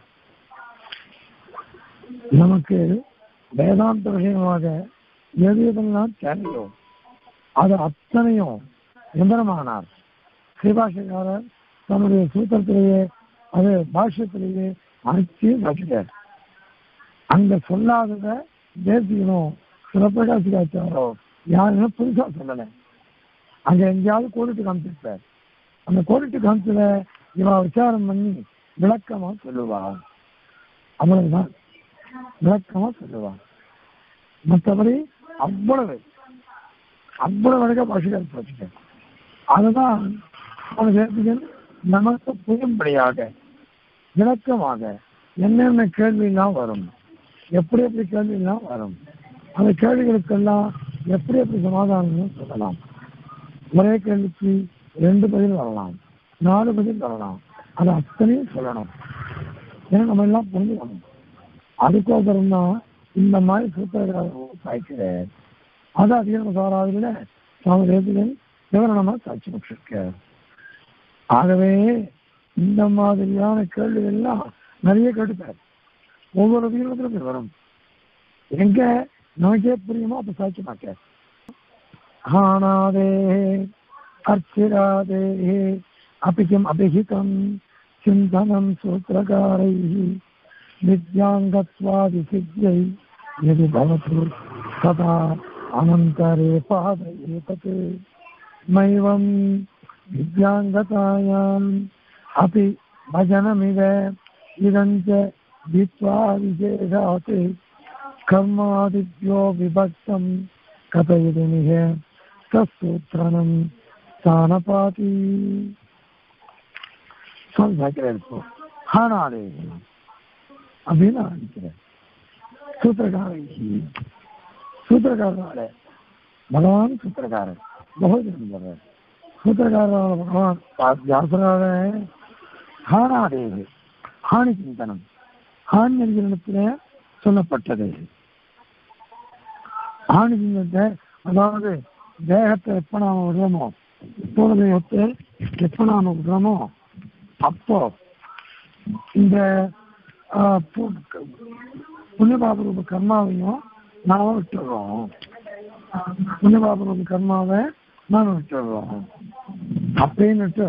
நமக்கு வேதாந்த விஷயமாக எது எதெல்லாம் தேவையோ அது அத்தனையும் எம்பெருமானார் ஸ்ரீபாஷக்காரர் தன்னுடைய சூத்திரத்திலேயே அது பாஷ்யத்திலேயே அனைத்தையும் காட்டுகிறார். அங்க சொல்லாதத தேசியனும் சிவபிரகாசிகாச்சாரோ யாருமே புதுசா சொல்லலை. அங்க எங்கேயாவது கோடிட்டு காமிச்சிருப்பார், அந்த கோடிட்டு காமிச்சத இவ விசாரம் பண்ணி விளக்கமா சொல்லுவா, அவ்வளவுதான், விளக்கமா சொல்லுவா. மற்றபடி அவ்வளவு அழகா பாஷைக்காரர் வச்சுக்க. அதுதான் தேசிகன் நமக்கு புரியும்படியாக விளக்கமாக என்னென்ன கேள்வியெல்லாம் வரும், எப்படி கேள்வியெல்லாம் வரும், அந்த கேள்விகளுக்கெல்லாம் எப்படி சமாதானம் சொல்லலாம். ஒரே கேள்விக்கு 2 பதில் வரலாம், 4 பதில் வரலாம், அது அத்தனையும் சொல்லணும். ஏன்னா நம்ம எல்லாம் புரிஞ்சுக்கணும். அதுக்கோசரம் தான் இந்த மாதிரி சூத்திரக்காரர் சாய்க்கிறார். அது அதிக சாராதில சுவாமி தேசிகன் விவரணமா சாட்சி பெற்றிருக்கார். ஆகவே இந்த மாதிரியான கேள்விகள்லாம் நிறைய கேட்டுப்பார், ஒவ்வொரு வீரத்திலும் வரும். எங்க நமக்கே புரியுமோ அப்ப சாட்சி மாக்க. ஹானாதே அர்ச்சிராதே அபிகம் அபிஹிதம் சிந்தனம் சூத்திரகாரை வித்யாங்கத்வாதி சித்யை யதி பவது ததா அனந்தரே பாதயேதத் மைவம் வித்யாங்கதாயாம் அபி பஜனமிவ இதஞ்ச வித்வா விசேஷாத் கர்மாதித்யோ விபக்தம் கதயுதுமிக தூத்திரணம் ஸ்தானபாதி சொல்கிறேன். இப்போ ஹானாதே அப்படின்னு ஆரம்பிக்கிறேன். சூத்திரக்காரனால பகவான் சூத்திரக்காரன் பகவதன் சொல்றார். சூத்திரக்காரனால பகவான் வியாசரால ஹானாதேவி ஹானி சிந்தனம் ஹானியத்தில் சொல்லப்பட்டது. ஹானி சிந்தனத்தை அதாவது தேகத்தை எப்ப நாம விடுறோமோ தேகத்தை எப்ப நாம விடுறோமோ அப்போ இந்த புண்ணியபாபரூப கர்மாவையும் நாம விட்டுடுறோம். புண்ணியபாபரூப கர்மாவை நாம விட்டுடுறோம் அப்படின்னுட்டு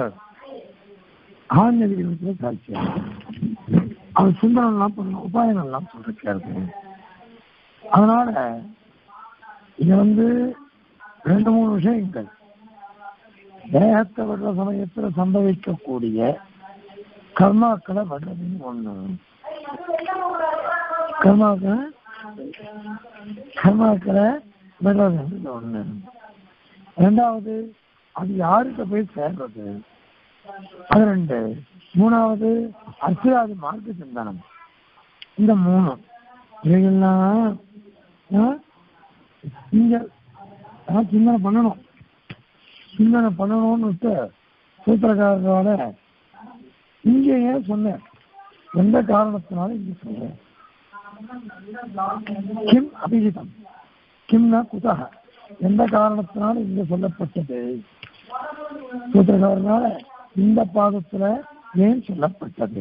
ஆன்மீக சாட்சியம் அது சிந்தனம்லாம் பண்ண உபாயங்கள்லாம் சொல்லிருக்காரு. அதனால இது 2-3 விஷயங்கள் தேகத்தை விடுற சமயத்துல சம்பவிக்கக்கூடிய கர்மாக்களை விடுறதுன்னு ஒண்ணு. கர்மாக்களை விடுறது ஒண்ணு. 2வது அது யாருக்கு போய் சேர்றது, அது 2. 3வது அர்ச்சராதி மார்க்க சிந்தனம். இந்த 3 இவைகள்லாம் இங்க சிந்தனை பண்ணணும். சிந்தனை பண்ணணும்னு சூத்திரக்காரரோட இங்க ஏன் சொன்னேன், எந்த காரணத்தினால இங்க சொன்னேன். கிம் அபிஹிதம், கிம்னா குதஹ, எந்த காரணத்தினால இங்க சொல்லப்பட்டது, சூத்திரக்காரனால இந்த பாதத்துல ஏன் சொல்லப்பட்டது.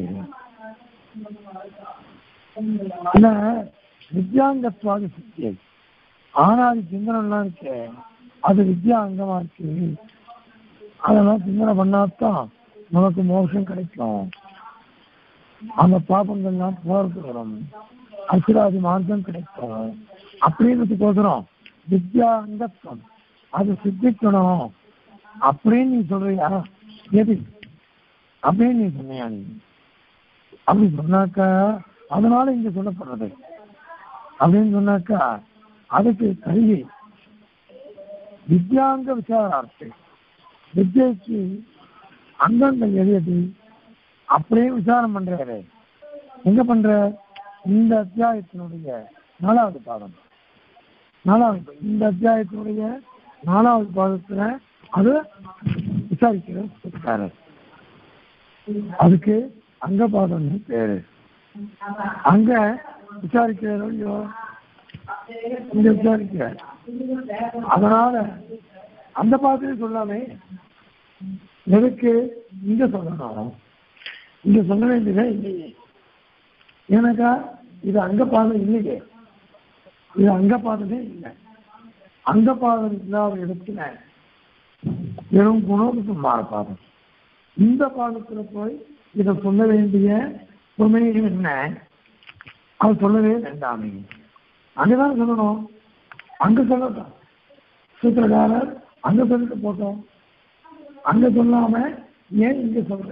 இல்ல வித்யாங்கத்வாதி சித்தியை ஆனாதி சிந்தனம்லாம் இருக்கு, அது வித்யா அங்கமா இருக்கு. அதெல்லாம் சிந்தனை பண்ணாதான் நமக்கு மோட்சம் கிடைக்கும், அந்த பாபங்கள்லாம் போறது வரும், அசுராதி மார்க்கம் கிடைக்கும் அப்படின்றதுக்கோசரம் வித்யா அங்கத்துவம் அது சித்திக்கணும் அப்படின்னு நீ சொல்றியா? எது அப்படின்னு நீ சொன்னியா? நீ அப்படி சொன்னாக்கா அதனால இங்க சொல்லப்படுறது அப்படின்னு சொன்னாக்கா அதுக்கு கல்வி வித்யாங்க விசாரார்த்தம், வித்யக்கு அங்கங்கள் எது அப்படியே விசாரம் பண்றாரு. எங்க பண்ற? இந்த அத்தியாயத்தினுடைய 4வது பாதம், இந்த அத்தியாயத்தினுடைய 4வது பாதத்துல அது விசாரிக்கிறார். அதுக்கு அங்க பாதம் பேரு. அங்க விசாரிக்கிறோ இங்க விசாரிக்கிற, அதனால அந்த பாதத்திலே சொல்லாமே எதுக்கு இங்க சொல்லணும்? இங்க சொல்ல வேண்டியதே இல்லையே. ஏன்னாக்கா இது அங்க பாதம் இல்லையே, இது அங்க பாதமே இல்லை. அங்க பாதம் இல்லாத இடத்துல வெறும் குணோபசம்மார பாதம். இந்த பாதத்துல போய் இதை சொல்ல வேண்டிய உண்மையும் என்ன? அது சொல்லவே வேண்டாமே, அங்கதான் சொல்லணும். அங்க சொல்லட்டும், சூத்திரக்காரர் அங்க சொல்லிட்டு போட்டோம். அங்க சொல்லாம ஏன் இங்க சொல்ற?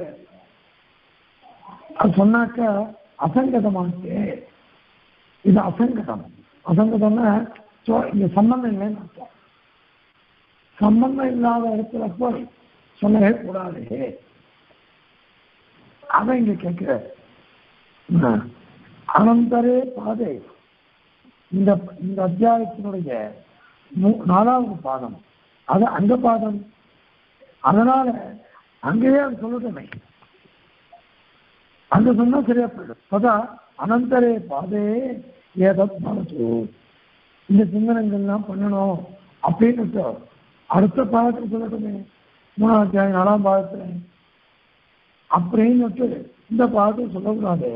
அது சொன்னாக்க அசங்கதமானே. இது அசங்கதம். அசங்கதம்னா இங்க சம்பந்தம் இல்லைன்னு அர்த்தம். சம்பந்தம் இல்லாத இடத்துல போய் சொல்லவே கூடாது. அதான் இங்க கேட்கிற அனந்தரே பாதை. இந்த அத்தியாயத்தினுடைய 4வது பாதம் அது அங்க பாதம். அதனால அங்கேயே அது சொல்லட்டுமே, அங்க சொன்னா சரியா போயிடும். அதான் அனந்தரே பாதே ஏதத் பவது, இந்த சிந்தனங்கள்லாம் பண்ணணும் அப்படின்னு அடுத்த பாதத்தில் சொல்லட்டுமே, 3வது அத்தியாயம் 4ஆம் பாதத்துல அப்படின்னு இந்த பாதத்தை சொல்லக்கூடாது.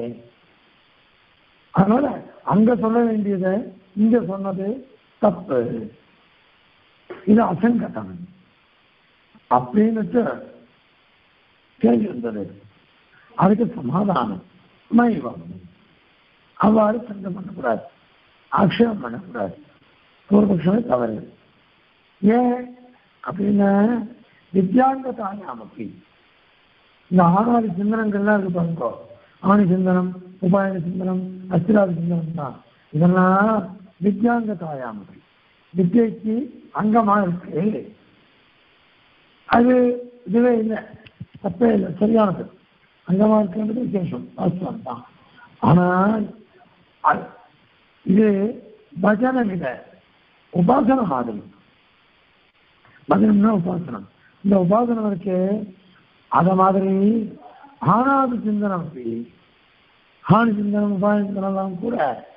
அதனால அங்க சொல்ல வேண்டியதை இங்க சொன்னது தப்பு, இது அசங்கதம் அப்படின்னு கேள்வி இருந்தது. அதுக்கு சமாதானம் மைவம், அவ்வாறு சங்கம் பண்ணக்கூடாது, ஆக்ஷேபம் பண்ணக்கூடாது, பூர்வபக்ஷமே தவறு. ஏன் அப்படின்னா வித்யாங்கதாயாம் அப்படி இந்த ஆணாதி சிந்தனங்கள்லாம் இருக்கு பாருங்க. ஆணி சிந்தனம், உபாயன சிந்தனம், அஸ்திராதி சிந்தனம் தான். இதெல்லாம் வித்யாங்கதாயாம் அப்படி வித்யைக்கு அங்கமா இருக்கு. அது இதுவே இல்லை, தப்பே இல்லை, சரியானது. அங்கமா இருக்குன்றது விசேஷம், வாஸ்தவம் தான். ஆனால் இது பஜனம் இல்லை, உபாசனம் மாதிரி. பஜனம்னா உபாசனம். இந்த உபாசனம் இருக்கு அத மாதிரி ஆணாதி சிந்தனம், ஆணி சிந்தனம் உபாய சிந்தனம் கூட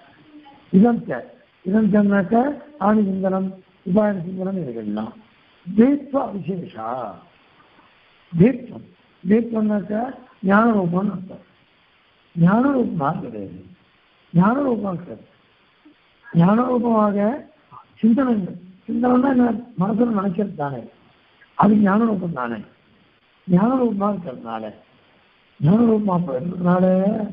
இதன்னாக்க ஆணி சிந்தனம் உபாயன சிந்தனம் இதுகள்லாம் தீப்வ விசேஷா. தீப்வம்னாக்க ஞான ரூபம்னு அர்த்தம். ஞான ரூபமா கிடையாது, ஞான ரூபமாக இருக்காது. ஞான ரூபமாக சிந்தனங்கள், சிந்தனம்னா என்ன, மனசுல நினைக்கிறது தானே, அது ஞான ரூபம் தானே. ஞான ரூபமா இருக்கிறதுனால, ஞான ரூபமா இருக்கிறதுனால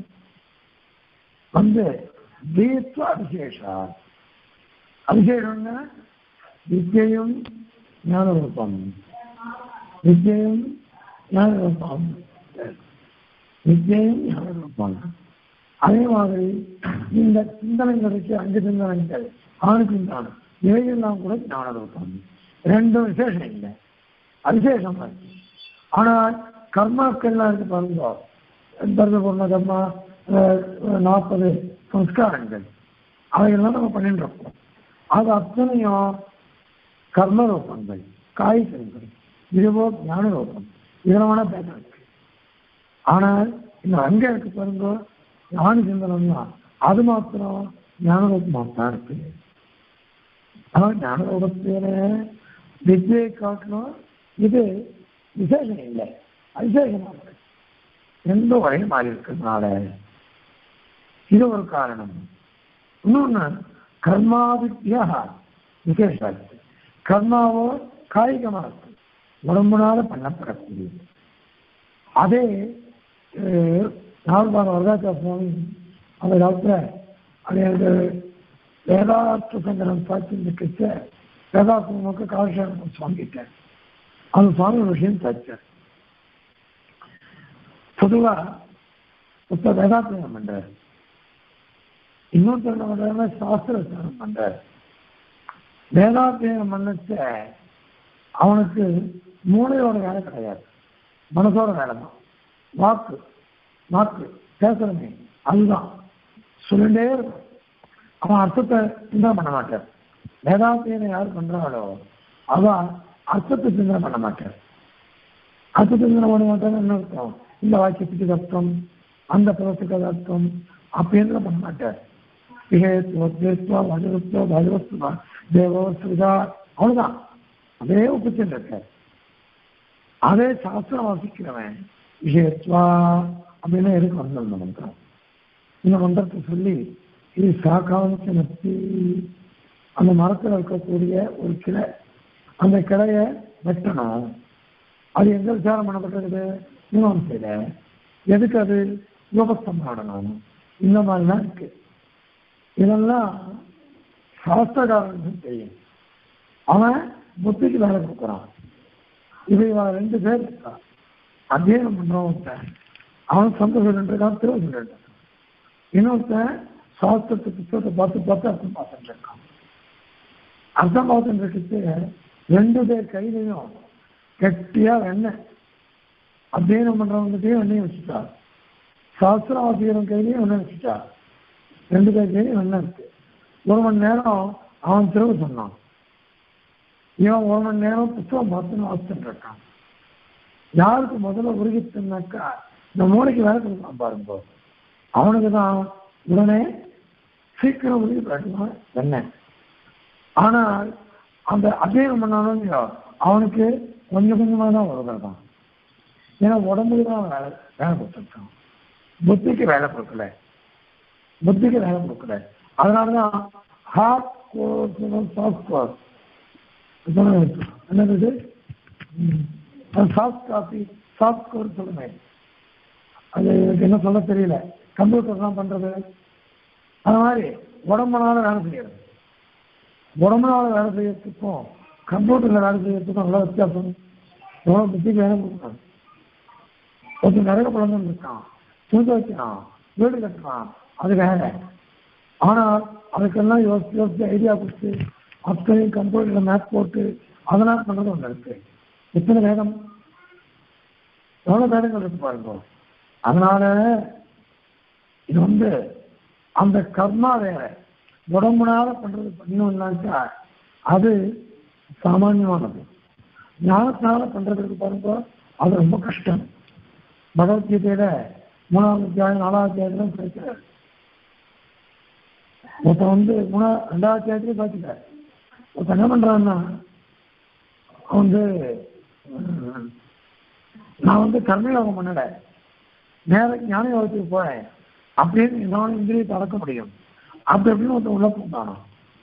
தீப்வ அபிசேஷா. அபிஷேகம்னா வித்யையும் ஞான ரூபம், வித்யையும் ஞான ரூபம், வித்யையும் ஞான ரூபம். அதே மாதிரி இந்த சிந்தனங்களுக்கு 5 சிந்தனங்கள், ஆணு சிந்தனம், இவையெல்லாம் கூட ஞான ரூபம். ரெண்டும் விசேஷம் இல்லை, அவிசேஷம் இருக்கு. ஆனால் கர்மாக்கள்லாம் இருக்கு பாருங்க, பூர்ண கர்மா, 40 சம்ஸ்காரங்கள், அவையெல்லாம் நம்ம பண்ணிட்டு இருக்கோம். அது அத்தனையும் கர்ம ரூபங்கள், காய்கறிகள், இதுவோ ஞான ரூபம். இதனால பேச இருக்கு. ஆனால் இந்த அங்க இருக்கு பாருங்க ஞான சிந்தனம்னா, அது மாத்திரம் ஞான ரூபமாகத்தான் இருக்கு. ஆனால் ஞான ரூபத்தில வித்யை காட்டணும், இது விசேஷம் இல்லை, அவிசேஷமாக இருக்கு. எந்த வகையும் மாறி இருக்கிறதுனால இது ஒரு காரணம். இன்னொன்னு கர்மாவித்யா விசேஷம் இருக்கு. கர்மாவோ காய்கமா இருக்கு, உடம்புனால பண்ணப்படக்கூடியது. அதே நால்வான வரதாச்சா சுவாமி அந்த காலத்துல அது வேதார்த்த சங்கரம் சாட்சி வேதாத்மக்கு காலசேகம் சுவாமிக்கிட்ட அந்த சுவாமி ஒரு விஷயம் சாச்சார். பொதுவா இப்ப வேதாத்தியம் பண்றாரு, இன்னொருத்தர் என்ன பண்றாருன்னா சாஸ்திர ஸ்நானம் பண்றாரு. வேதாத்தியம் பண்ணச்ச அவனுக்கு மூளையோட வேலை கிடையாது, மனசோட வேலை தான். வாக்கு பேசுறமே அதுதான் சொல்லிட்டே இருக்கும். அவன் அர்த்தத்தை சிந்தனை பண்ண மாட்டார். வேதாத்தியம் யார் பண்றாளோ அவன் அர்த்தத்தை சிந்தனை பண்ண மாட்டார். அர்த்தத்தை சிந்தனை பண்ண மாட்டாங்க. என்ன அர்த்தம், இந்த வாக்கியத்துக்கு அர்த்தம், அந்த பதத்துக்கு அது அர்த்தம் அப்படின்னு பண்ண மாட்டார். பகவத்வா தேவஸ்துதா அவ்வளவுதான், அதே உபச்சல் இருக்கார். அதே சாஸ்திரம் வாசிக்கிறவன் விஷயத்வா அப்படின்னு எதுக்கு வந்தோம் மந்திரம். இந்த மந்திரத்தை சொல்லி இது சாக்காவுக்கு நத்தி அந்த மரத்தில் இருக்கக்கூடிய ஒரு கிளை, அந்த கிளையை வெட்டணும். அது எங்க விசாரம் பண்ணப்பட்டிருக்குது, மீமாம்சையில. எதுக்கு அது யோகஸ்தம் ஆடணும், இந்த மாதிரிலாம் இருக்கு. இதெல்லாம் சாஸ்திரகாரன் தெரியும். அவன் புத்திக்கு வேலை கொடுக்குறான். இது இவன் 2 பேர் இருக்கா, அத்தியனம் பண்றவன் அவன் சொந்த சொல்லிட்டு இருக்கான், திரும்ப சொல்லிட்டு இருக்கான். இன்னொருத்தன் சாஸ்திரத்தை புத்தகத்தை பார்த்து அர்த்தம் பார்த்துட்டு இருக்கான். அர்த்தம் பார்த்துட்டு இருக்கு 2 பேர் கையிலையும் கெட்டியா எண்ணெய், அத்தியனம் பண்றவங்கிட்டையும் எண்ணெயும் வச்சுட்டா, சாஸ்திரம் ஆசிரியரும் கையிலையும் எண்ணெய் வச்சுட்டா. 2 பேர் கையிலையும் எண்ணெய் இருக்கு. 1 மணி நேரம் அவன் திரும்ப சொன்னான், இவன் 1 மணி நேரம் புத்தகம் பார்த்து வாசிச்சுட்டு இருக்கான். யாருக்கு முதல்ல உருகிச்சுனாக்கா இந்த மூளைக்கு வேலை கொடுக்கலாம் பாருங்க, அவனுக்கு தான் உடனே சீக்கிரம் உருகி காட்டுவான் என்ன. ஆனால் அந்த அத்தியனம் பண்ணாலும் அவனுக்கு கொஞ்சம் கொஞ்சமாக தான் உருகிறதான். ஏன்னா உடம்புக்கு தான் வேலை கொடுத்துருக்கான், புத்திக்கு வேலை கொடுக்கல, புத்திக்கு வேலை கொடுக்கல. அதனாலதான் ஹார்ட் கோர்ஸ் சாஃப்ட் கோர்ஸ் என்னது சாஃப்ட் காப்பி சாஃப்ட் கோர்ஸ் சொல்லுங்க. அது எனக்கு என்ன சொல்ல தெரியல, கம்ப்யூட்டர்லாம் பண்றது. அது மாதிரி உடம்புனால வேலை செய்யறது, உடம்புனால வேலை செய்யறதுக்கும் கம்ப்யூட்டர்ல வேலை செய்யறதுக்கும் நல்ல வித்தியாசம். எவ்வளவு புத்தி வேணும் கொடுக்கணும். ஒருத்தர் நிறைய குழந்தை இருக்கான், தூங்க வைக்கிறான், வீடு கட்டுறான், அது வேற. ஆனால் அதுக்கெல்லாம் யோசிச்சு ஐடியா கொடுத்து அத்தனையும் கம்ப்யூட்டர்ல மேப் போட்டு அதெல்லாம் பண்றது ஒன்று இருக்கு. எத்தனை வேகம், எவ்வளவு வேகங்கள் இருக்கு பாருங்க. அதனால இது அந்த கர்மா வேற, உடம்புனால பண்றது பண்ணணும்னாக்கா அது சாமானியமானது. ஞானத்தினால பண்றதுக்கு பாருங்க அது ரொம்ப கஷ்டம். பகவத்கீதையில 3ஆம் அத்தியாயம் 4ஆம் அத்தியாயத்திலும் கிடைக்கிறார். ஒருத்தன் 2ஆம் அத்தியாயத்திலும் பார்த்துட்டார். ஒருத்தன் என்ன பண்றான்னா நான் கர்மயோகம் பண்ணல, நேர ஞான யோகத்துக்கு போறேன் அப்படின்னு என்னால இந்திரியத்தை அடக்க முடியும் அப்படி அப்படின்னு ஒருத்தன் உள்ள போட்டானோ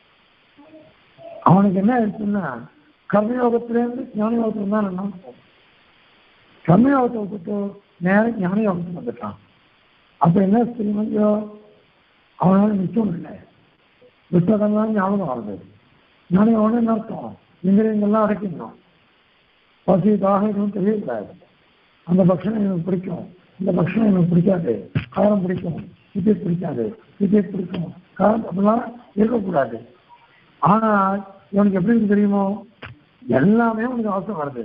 அவனுக்கு என்ன ஆயிடுச்சுன்னா கர்மயோகத்திலேருந்து ஞான யோகத்துக்கு தான் என்ன போகும். கர்மயோகத்தை விட்டுட்டு நேர ஞான யோகத்துக்கு வந்துட்டான். அப்ப என்ன தெரியுமையோ அவனால நிச்சயம் இல்லை, விட்டதெல்லாம் ஞாபகம் வருது. ஞான யோகம் என்ன அர்த்தம், இந்திரியங்கள்லாம் அடைக்கணும், பசி தாகம் தெரியக்கூடாது. அந்த பக்ஷணம் எனக்கு பிடிக்கும், இந்த பக்ஷணம் எனக்கு பிடிக்காது, காரம் பிடிக்கும், சித்தை பிடிக்காது, சித்தை பிடிக்கும், காரம் அப்படிலாம் இருக்கக்கூடாது. ஆனால் இவனுக்கு எப்படி தெரியுமோ எல்லாமே உனக்கு ஆசை வருது,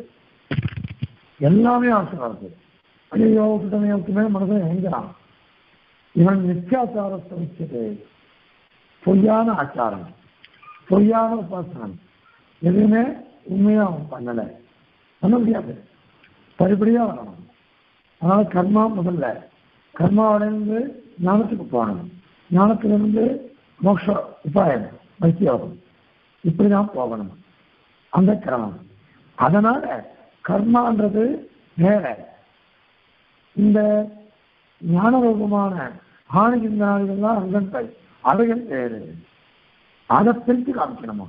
எல்லாமே ஆசை வருது. ஐயோ கிட்டமே மனதை எங்கிறான். இவன் நித்தியாச்சாரத்தை வச்சது பொய்யான ஆச்சாரம், பொய்யான உபாசனம், எதுவுமே உண்மையா அவன் பண்ணலை, பண்ண முடியாது, படிப்படியா வரணும். அதனால கர்மா முதல்ல, கர்மாவிலிருந்து ஞானத்துக்கு போகணும், ஞானத்திலிருந்து மோட்ச உபாயம் வைத்தியோகம், இப்படிதான் போகணும் அந்த கிரமம். அதனால கர்மான்றது வேற, இந்த ஞான ரூபமான ஆணி சிந்தனாதிகள்லாம் அங்கங்கள் அவைகள் வேறு, அதை பிரித்து காமிக்கணுமா.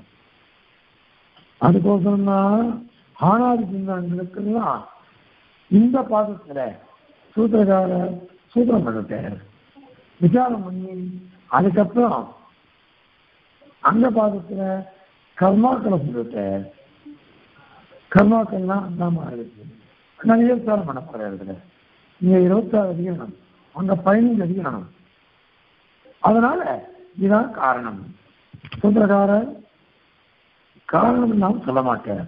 அதுக்கோசரம்தான் ஆணாதி சிந்தனைகளுக்கெல்லாம் இந்த பாதத்துல சூத்திரக்கார சூத்திரம் பண்ணிட்டார், விசாரம் பண்ணி அதுக்கப்புறம் அந்த பாதத்துல கர்மாக்களை சொல்லிட்டார். கர்மாக்கள்லாம் அந்த மாதிரி நிறைய விசாரம் பண்ண போற இடத்துல இங்க 26 அதிகரணம், அங்க 15 அதிகரணம். அதனால இதுதான் காரணம். சூத்திரக்காரர் காரணம் நாம் சொல்ல மாட்டேன்,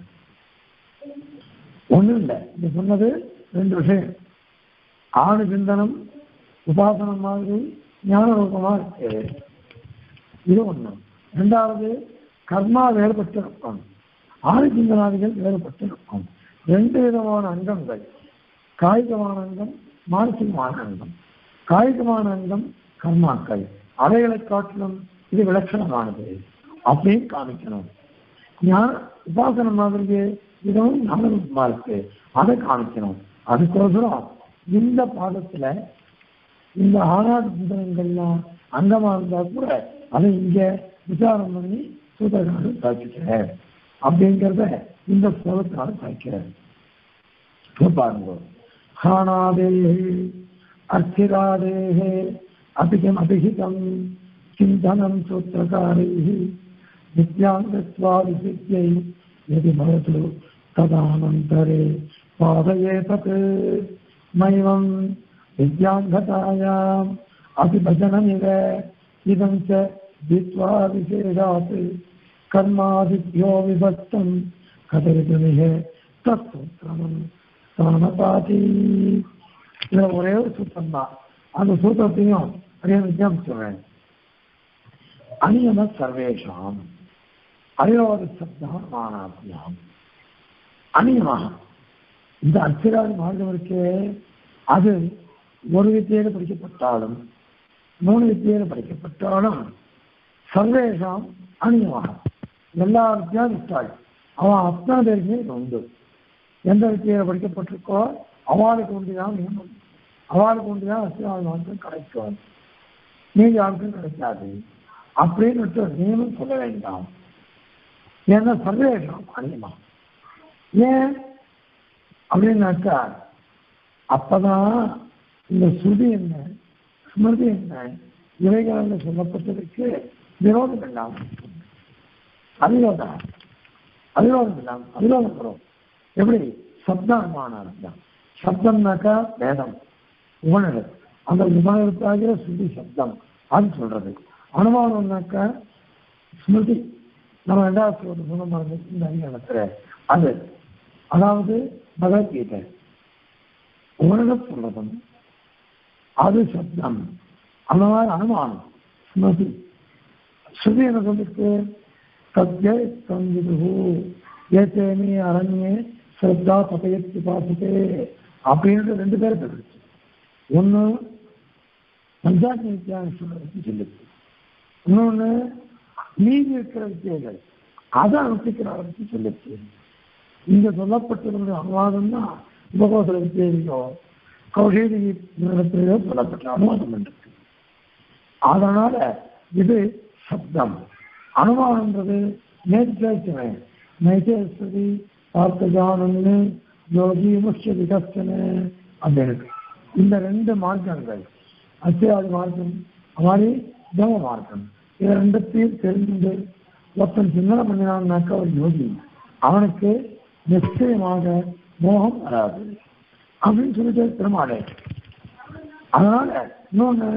ஒண்ணும் இல்லை. இது சொன்னது 2 விஷயம், ஆணு சிந்தனம் உபாசனம் மாதிரி ஞான ரூபமா இருக்கு, இது ஒண்ணு. 2வது கர்மா வேறுபட்டு இருக்கும், ஆணு சிந்தனாதிகள் வேறுபட்டு இருக்கும். 2 விதமான அங்கங்கள், காய்கமான அங்கம், மானசிகமான அங்கம். காய்கமான அங்கம் கர்மாக்கள், அவைகளை காட்டிலும் இது விலட்சணமானது அப்படின்னு காமிக்கணும். ஞான உபாசனம் மாதிரியே இதுவும் ஞானரூபமா இருக்கு, அதை காமிக்கணும். அதுக்கோசரம் இந்த பாதத்துல இந்த ஆறாவது சிந்தனைகள்லாம் அங்கமா இருந்தா கூட அதை இங்க விசாரம் பண்ணி சூத்திரக்காரர் சாய்ச்சிக்கிற அப்படிங்கிறத இந்த ஸ்லோகத்தினால சாய்க்கிறார். பாருங்க, ஹானாதேஹே அர்ச்சிராதேஹே அபிகம் அபிஹிதம் சிந்தனம் சூத்திரகாரைஹி நித்யாங்கத்வாதிசித்யை யதி பவது ததானந்தரே பாதயேதத் மைவம் வித்யாங்கதாயாம் அபிபஜனமிவ இதம் ச வித்வா விசேஷாத் கர்மாதித்யோ விபக்தம் கதரிதுமிஹ தத்சூத்திரம் சாமபாதி. இதுல ஒரே ஒரு சூத்திரம் தான், அந்த சூத்திரத்தையும் அதே வித்தியாசம் சொல்றேன். அநியம சர்வேஷாம் அயோதி சப்தம் மானாபியாம். அநியமாக இந்த அர்ச்சிராதி மார்க்கம் இருக்கே, அது ஒரு வித்தியில படிக்கப்பட்டாலும் 3 வித்தியில படிக்கப்பட்டாலும் சர்வேஷாம் அநியமாக எல்லா வித்தியாலும் விட்டாள் அவன் அத்தனை பேருக்குமே இது உண்டு. எந்த வித்தியில படிக்கப்பட்டிருக்கோ அவளுக்கு உண்டுதான் நியமம், அவளுக்கு உண்டுதான் அர்ச்சிராதி மார்க்கம் கிடைக்கும், மீதி ஆளுக்கும் கிடைக்காது அப்படின்னு நியமம் சொல்ல வேண்டாம். ஏன்னா சர்வேஷம் அநியமா. ஏன் அப்படின்னாக்கா அப்பதான் இந்த சுதி என்ன ஸ்மிருதி என்ன இவைகள் சொல்லப்பட்டதற்கு விரோதம் இல்லாமல், அவிரோதம் இல்லாமல் அவிரோதம் வரும். எப்படி சப்தமான அர்த்தம். சப்தம்னாக்கா வேதம், உபநிடல். அந்த உபநிடத்தாகிற ஸ்ருதி சப்தம் அது சொல்றது. அனுமானம்னாக்கா ஸ்மிருதி, நம்ம 2வது சொன்ன இந்த அதிகாரத்துல அது, அதாவது பகவத்கீதை உபநிடல் சொல்றதும் அது சப்தம். அந்த மாதிரி அனுமானம் ஸ்மிருதி. ஸ்ருதி என்ன சொல்லிருக்கு? சத்ய சங்கிது ஏத்தேனே அரண்யே ஸ்ரத்தா பதயத்தி பாசத்தே அப்படின்ற 2 பேர் சொல்லிச்சு. ஒன்று பஞ்சாட்சி வித்தியாசத்தை சொல்லிச்சு, இன்னொன்று மீதி இருக்கிற வித்தியைகள் அதை அனுப்பிக்கிறவருக்கு சொல்லிச்சு. இங்க சொல்லப்பட்டிருந்த அனுவாதம் தான் உபகோசல வித்தியைகளோ கௌஷேதி நிலத்திலேயோ சொல்லப்பட்ட அனுவாதம் இருக்கு. அதனால இது சப்தம். அனுமானம்ன்றது நேற்று நைசேஸ்வரி பார்த்தஜானன்னு யோகி முக்கிய விகசன அப்படின்னு இந்த 2 மார்க்கங்கள், அத்தியாவது மார்க்கம் மாதிரி தம மார்க்கம், இதை 2த்தையும் தெரிந்து ஒருத்தன் சிந்தனை பண்ணினான்னாக்க ஒரு யோகி, அவனுக்கு நிச்சயமாக மோகம் வராது அப்படின்னு சொல்லிட்டு பெருமாளே. அதனால இன்னொன்னு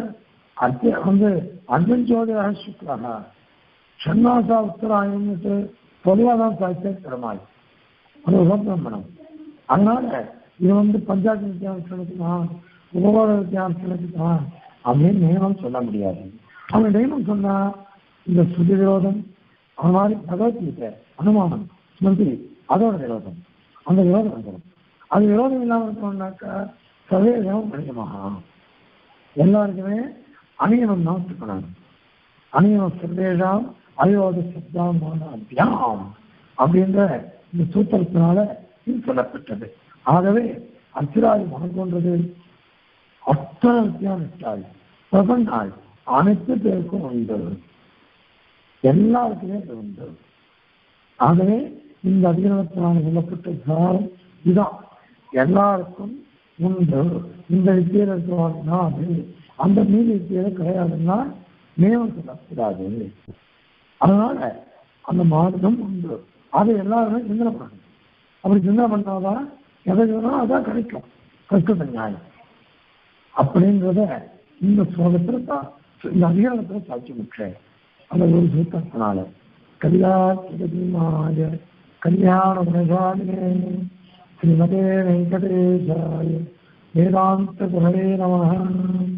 அர்ஜுன் ஜோதியாக சுக்ராக சன்னாசா உத்தராயம்னுட்டு பொதுவாக தான் சாய்ச்சே பெருமாள், அது உபபிரமணம். அதனால இது பஞ்சாட்சி வித்தியாசத்துக்கு தான், உபகோத வித்தியாசத்துக்கு தான் அப்படின்னு நியமம் சொல்ல முடியாது. அவன் நியமம் சொன்னா இந்த சுதி விரோதம், அது மாதிரி பகவத்கீதை அனுமானம் ஸ்மிருதி அதோட விரோதம், அந்த விரோதம் வந்துடும். அது விரோதம் இல்லாமல் இருக்கணும்னாக்கா சதேகம் மனிதமாக எல்லாருக்குமே அணியனம் தான் இருக்கணும். அணியனம் சர்வேஷாம் அயோத சப்தாம் அத்தியாம் அப்படின்ற இந்த சூத்திரத்தினால இது சொல்லப்பட்டது. ஆகவே அத்திராதி மனக்கொன்றது அத்தனை வித்தியாசத்தால் பிரபன்னாள் அனைத்து பேருக்கும் உண்டு, எல்லாருக்குமே உண்டு. ஆகவே இந்த அதிகாரத்தினால சொல்லப்பட்ட சாரம் இதுதான், எல்லாருக்கும் உண்டு. இந்த வித்தியில இருக்கிறாருன்னா அது அந்த மீதி வித்தியில கிடையாதுன்னா நியமம் சொல்லக்கூடாது. அதனால அந்த மார்க்கம் உண்டு, அதை எல்லாருமே சிந்தனை பண்ணணும். அப்படி சிந்தனை பண்ணாதான் எதை சொன்னாலும் அதான் கிடைக்கும், கஷ்ட நியாயம் அப்படின்றத இந்த ஸ்லோகத்துல தான், இந்த அதிகாரத்துல சாட்சி முற்றேன். அந்த ஒரு சூத்திரத்தினால கல்யாண கல்யாண குணசாலினே ஸ்ரீமதே வெங்கடேசாய வேதாந்த குணவே நமः.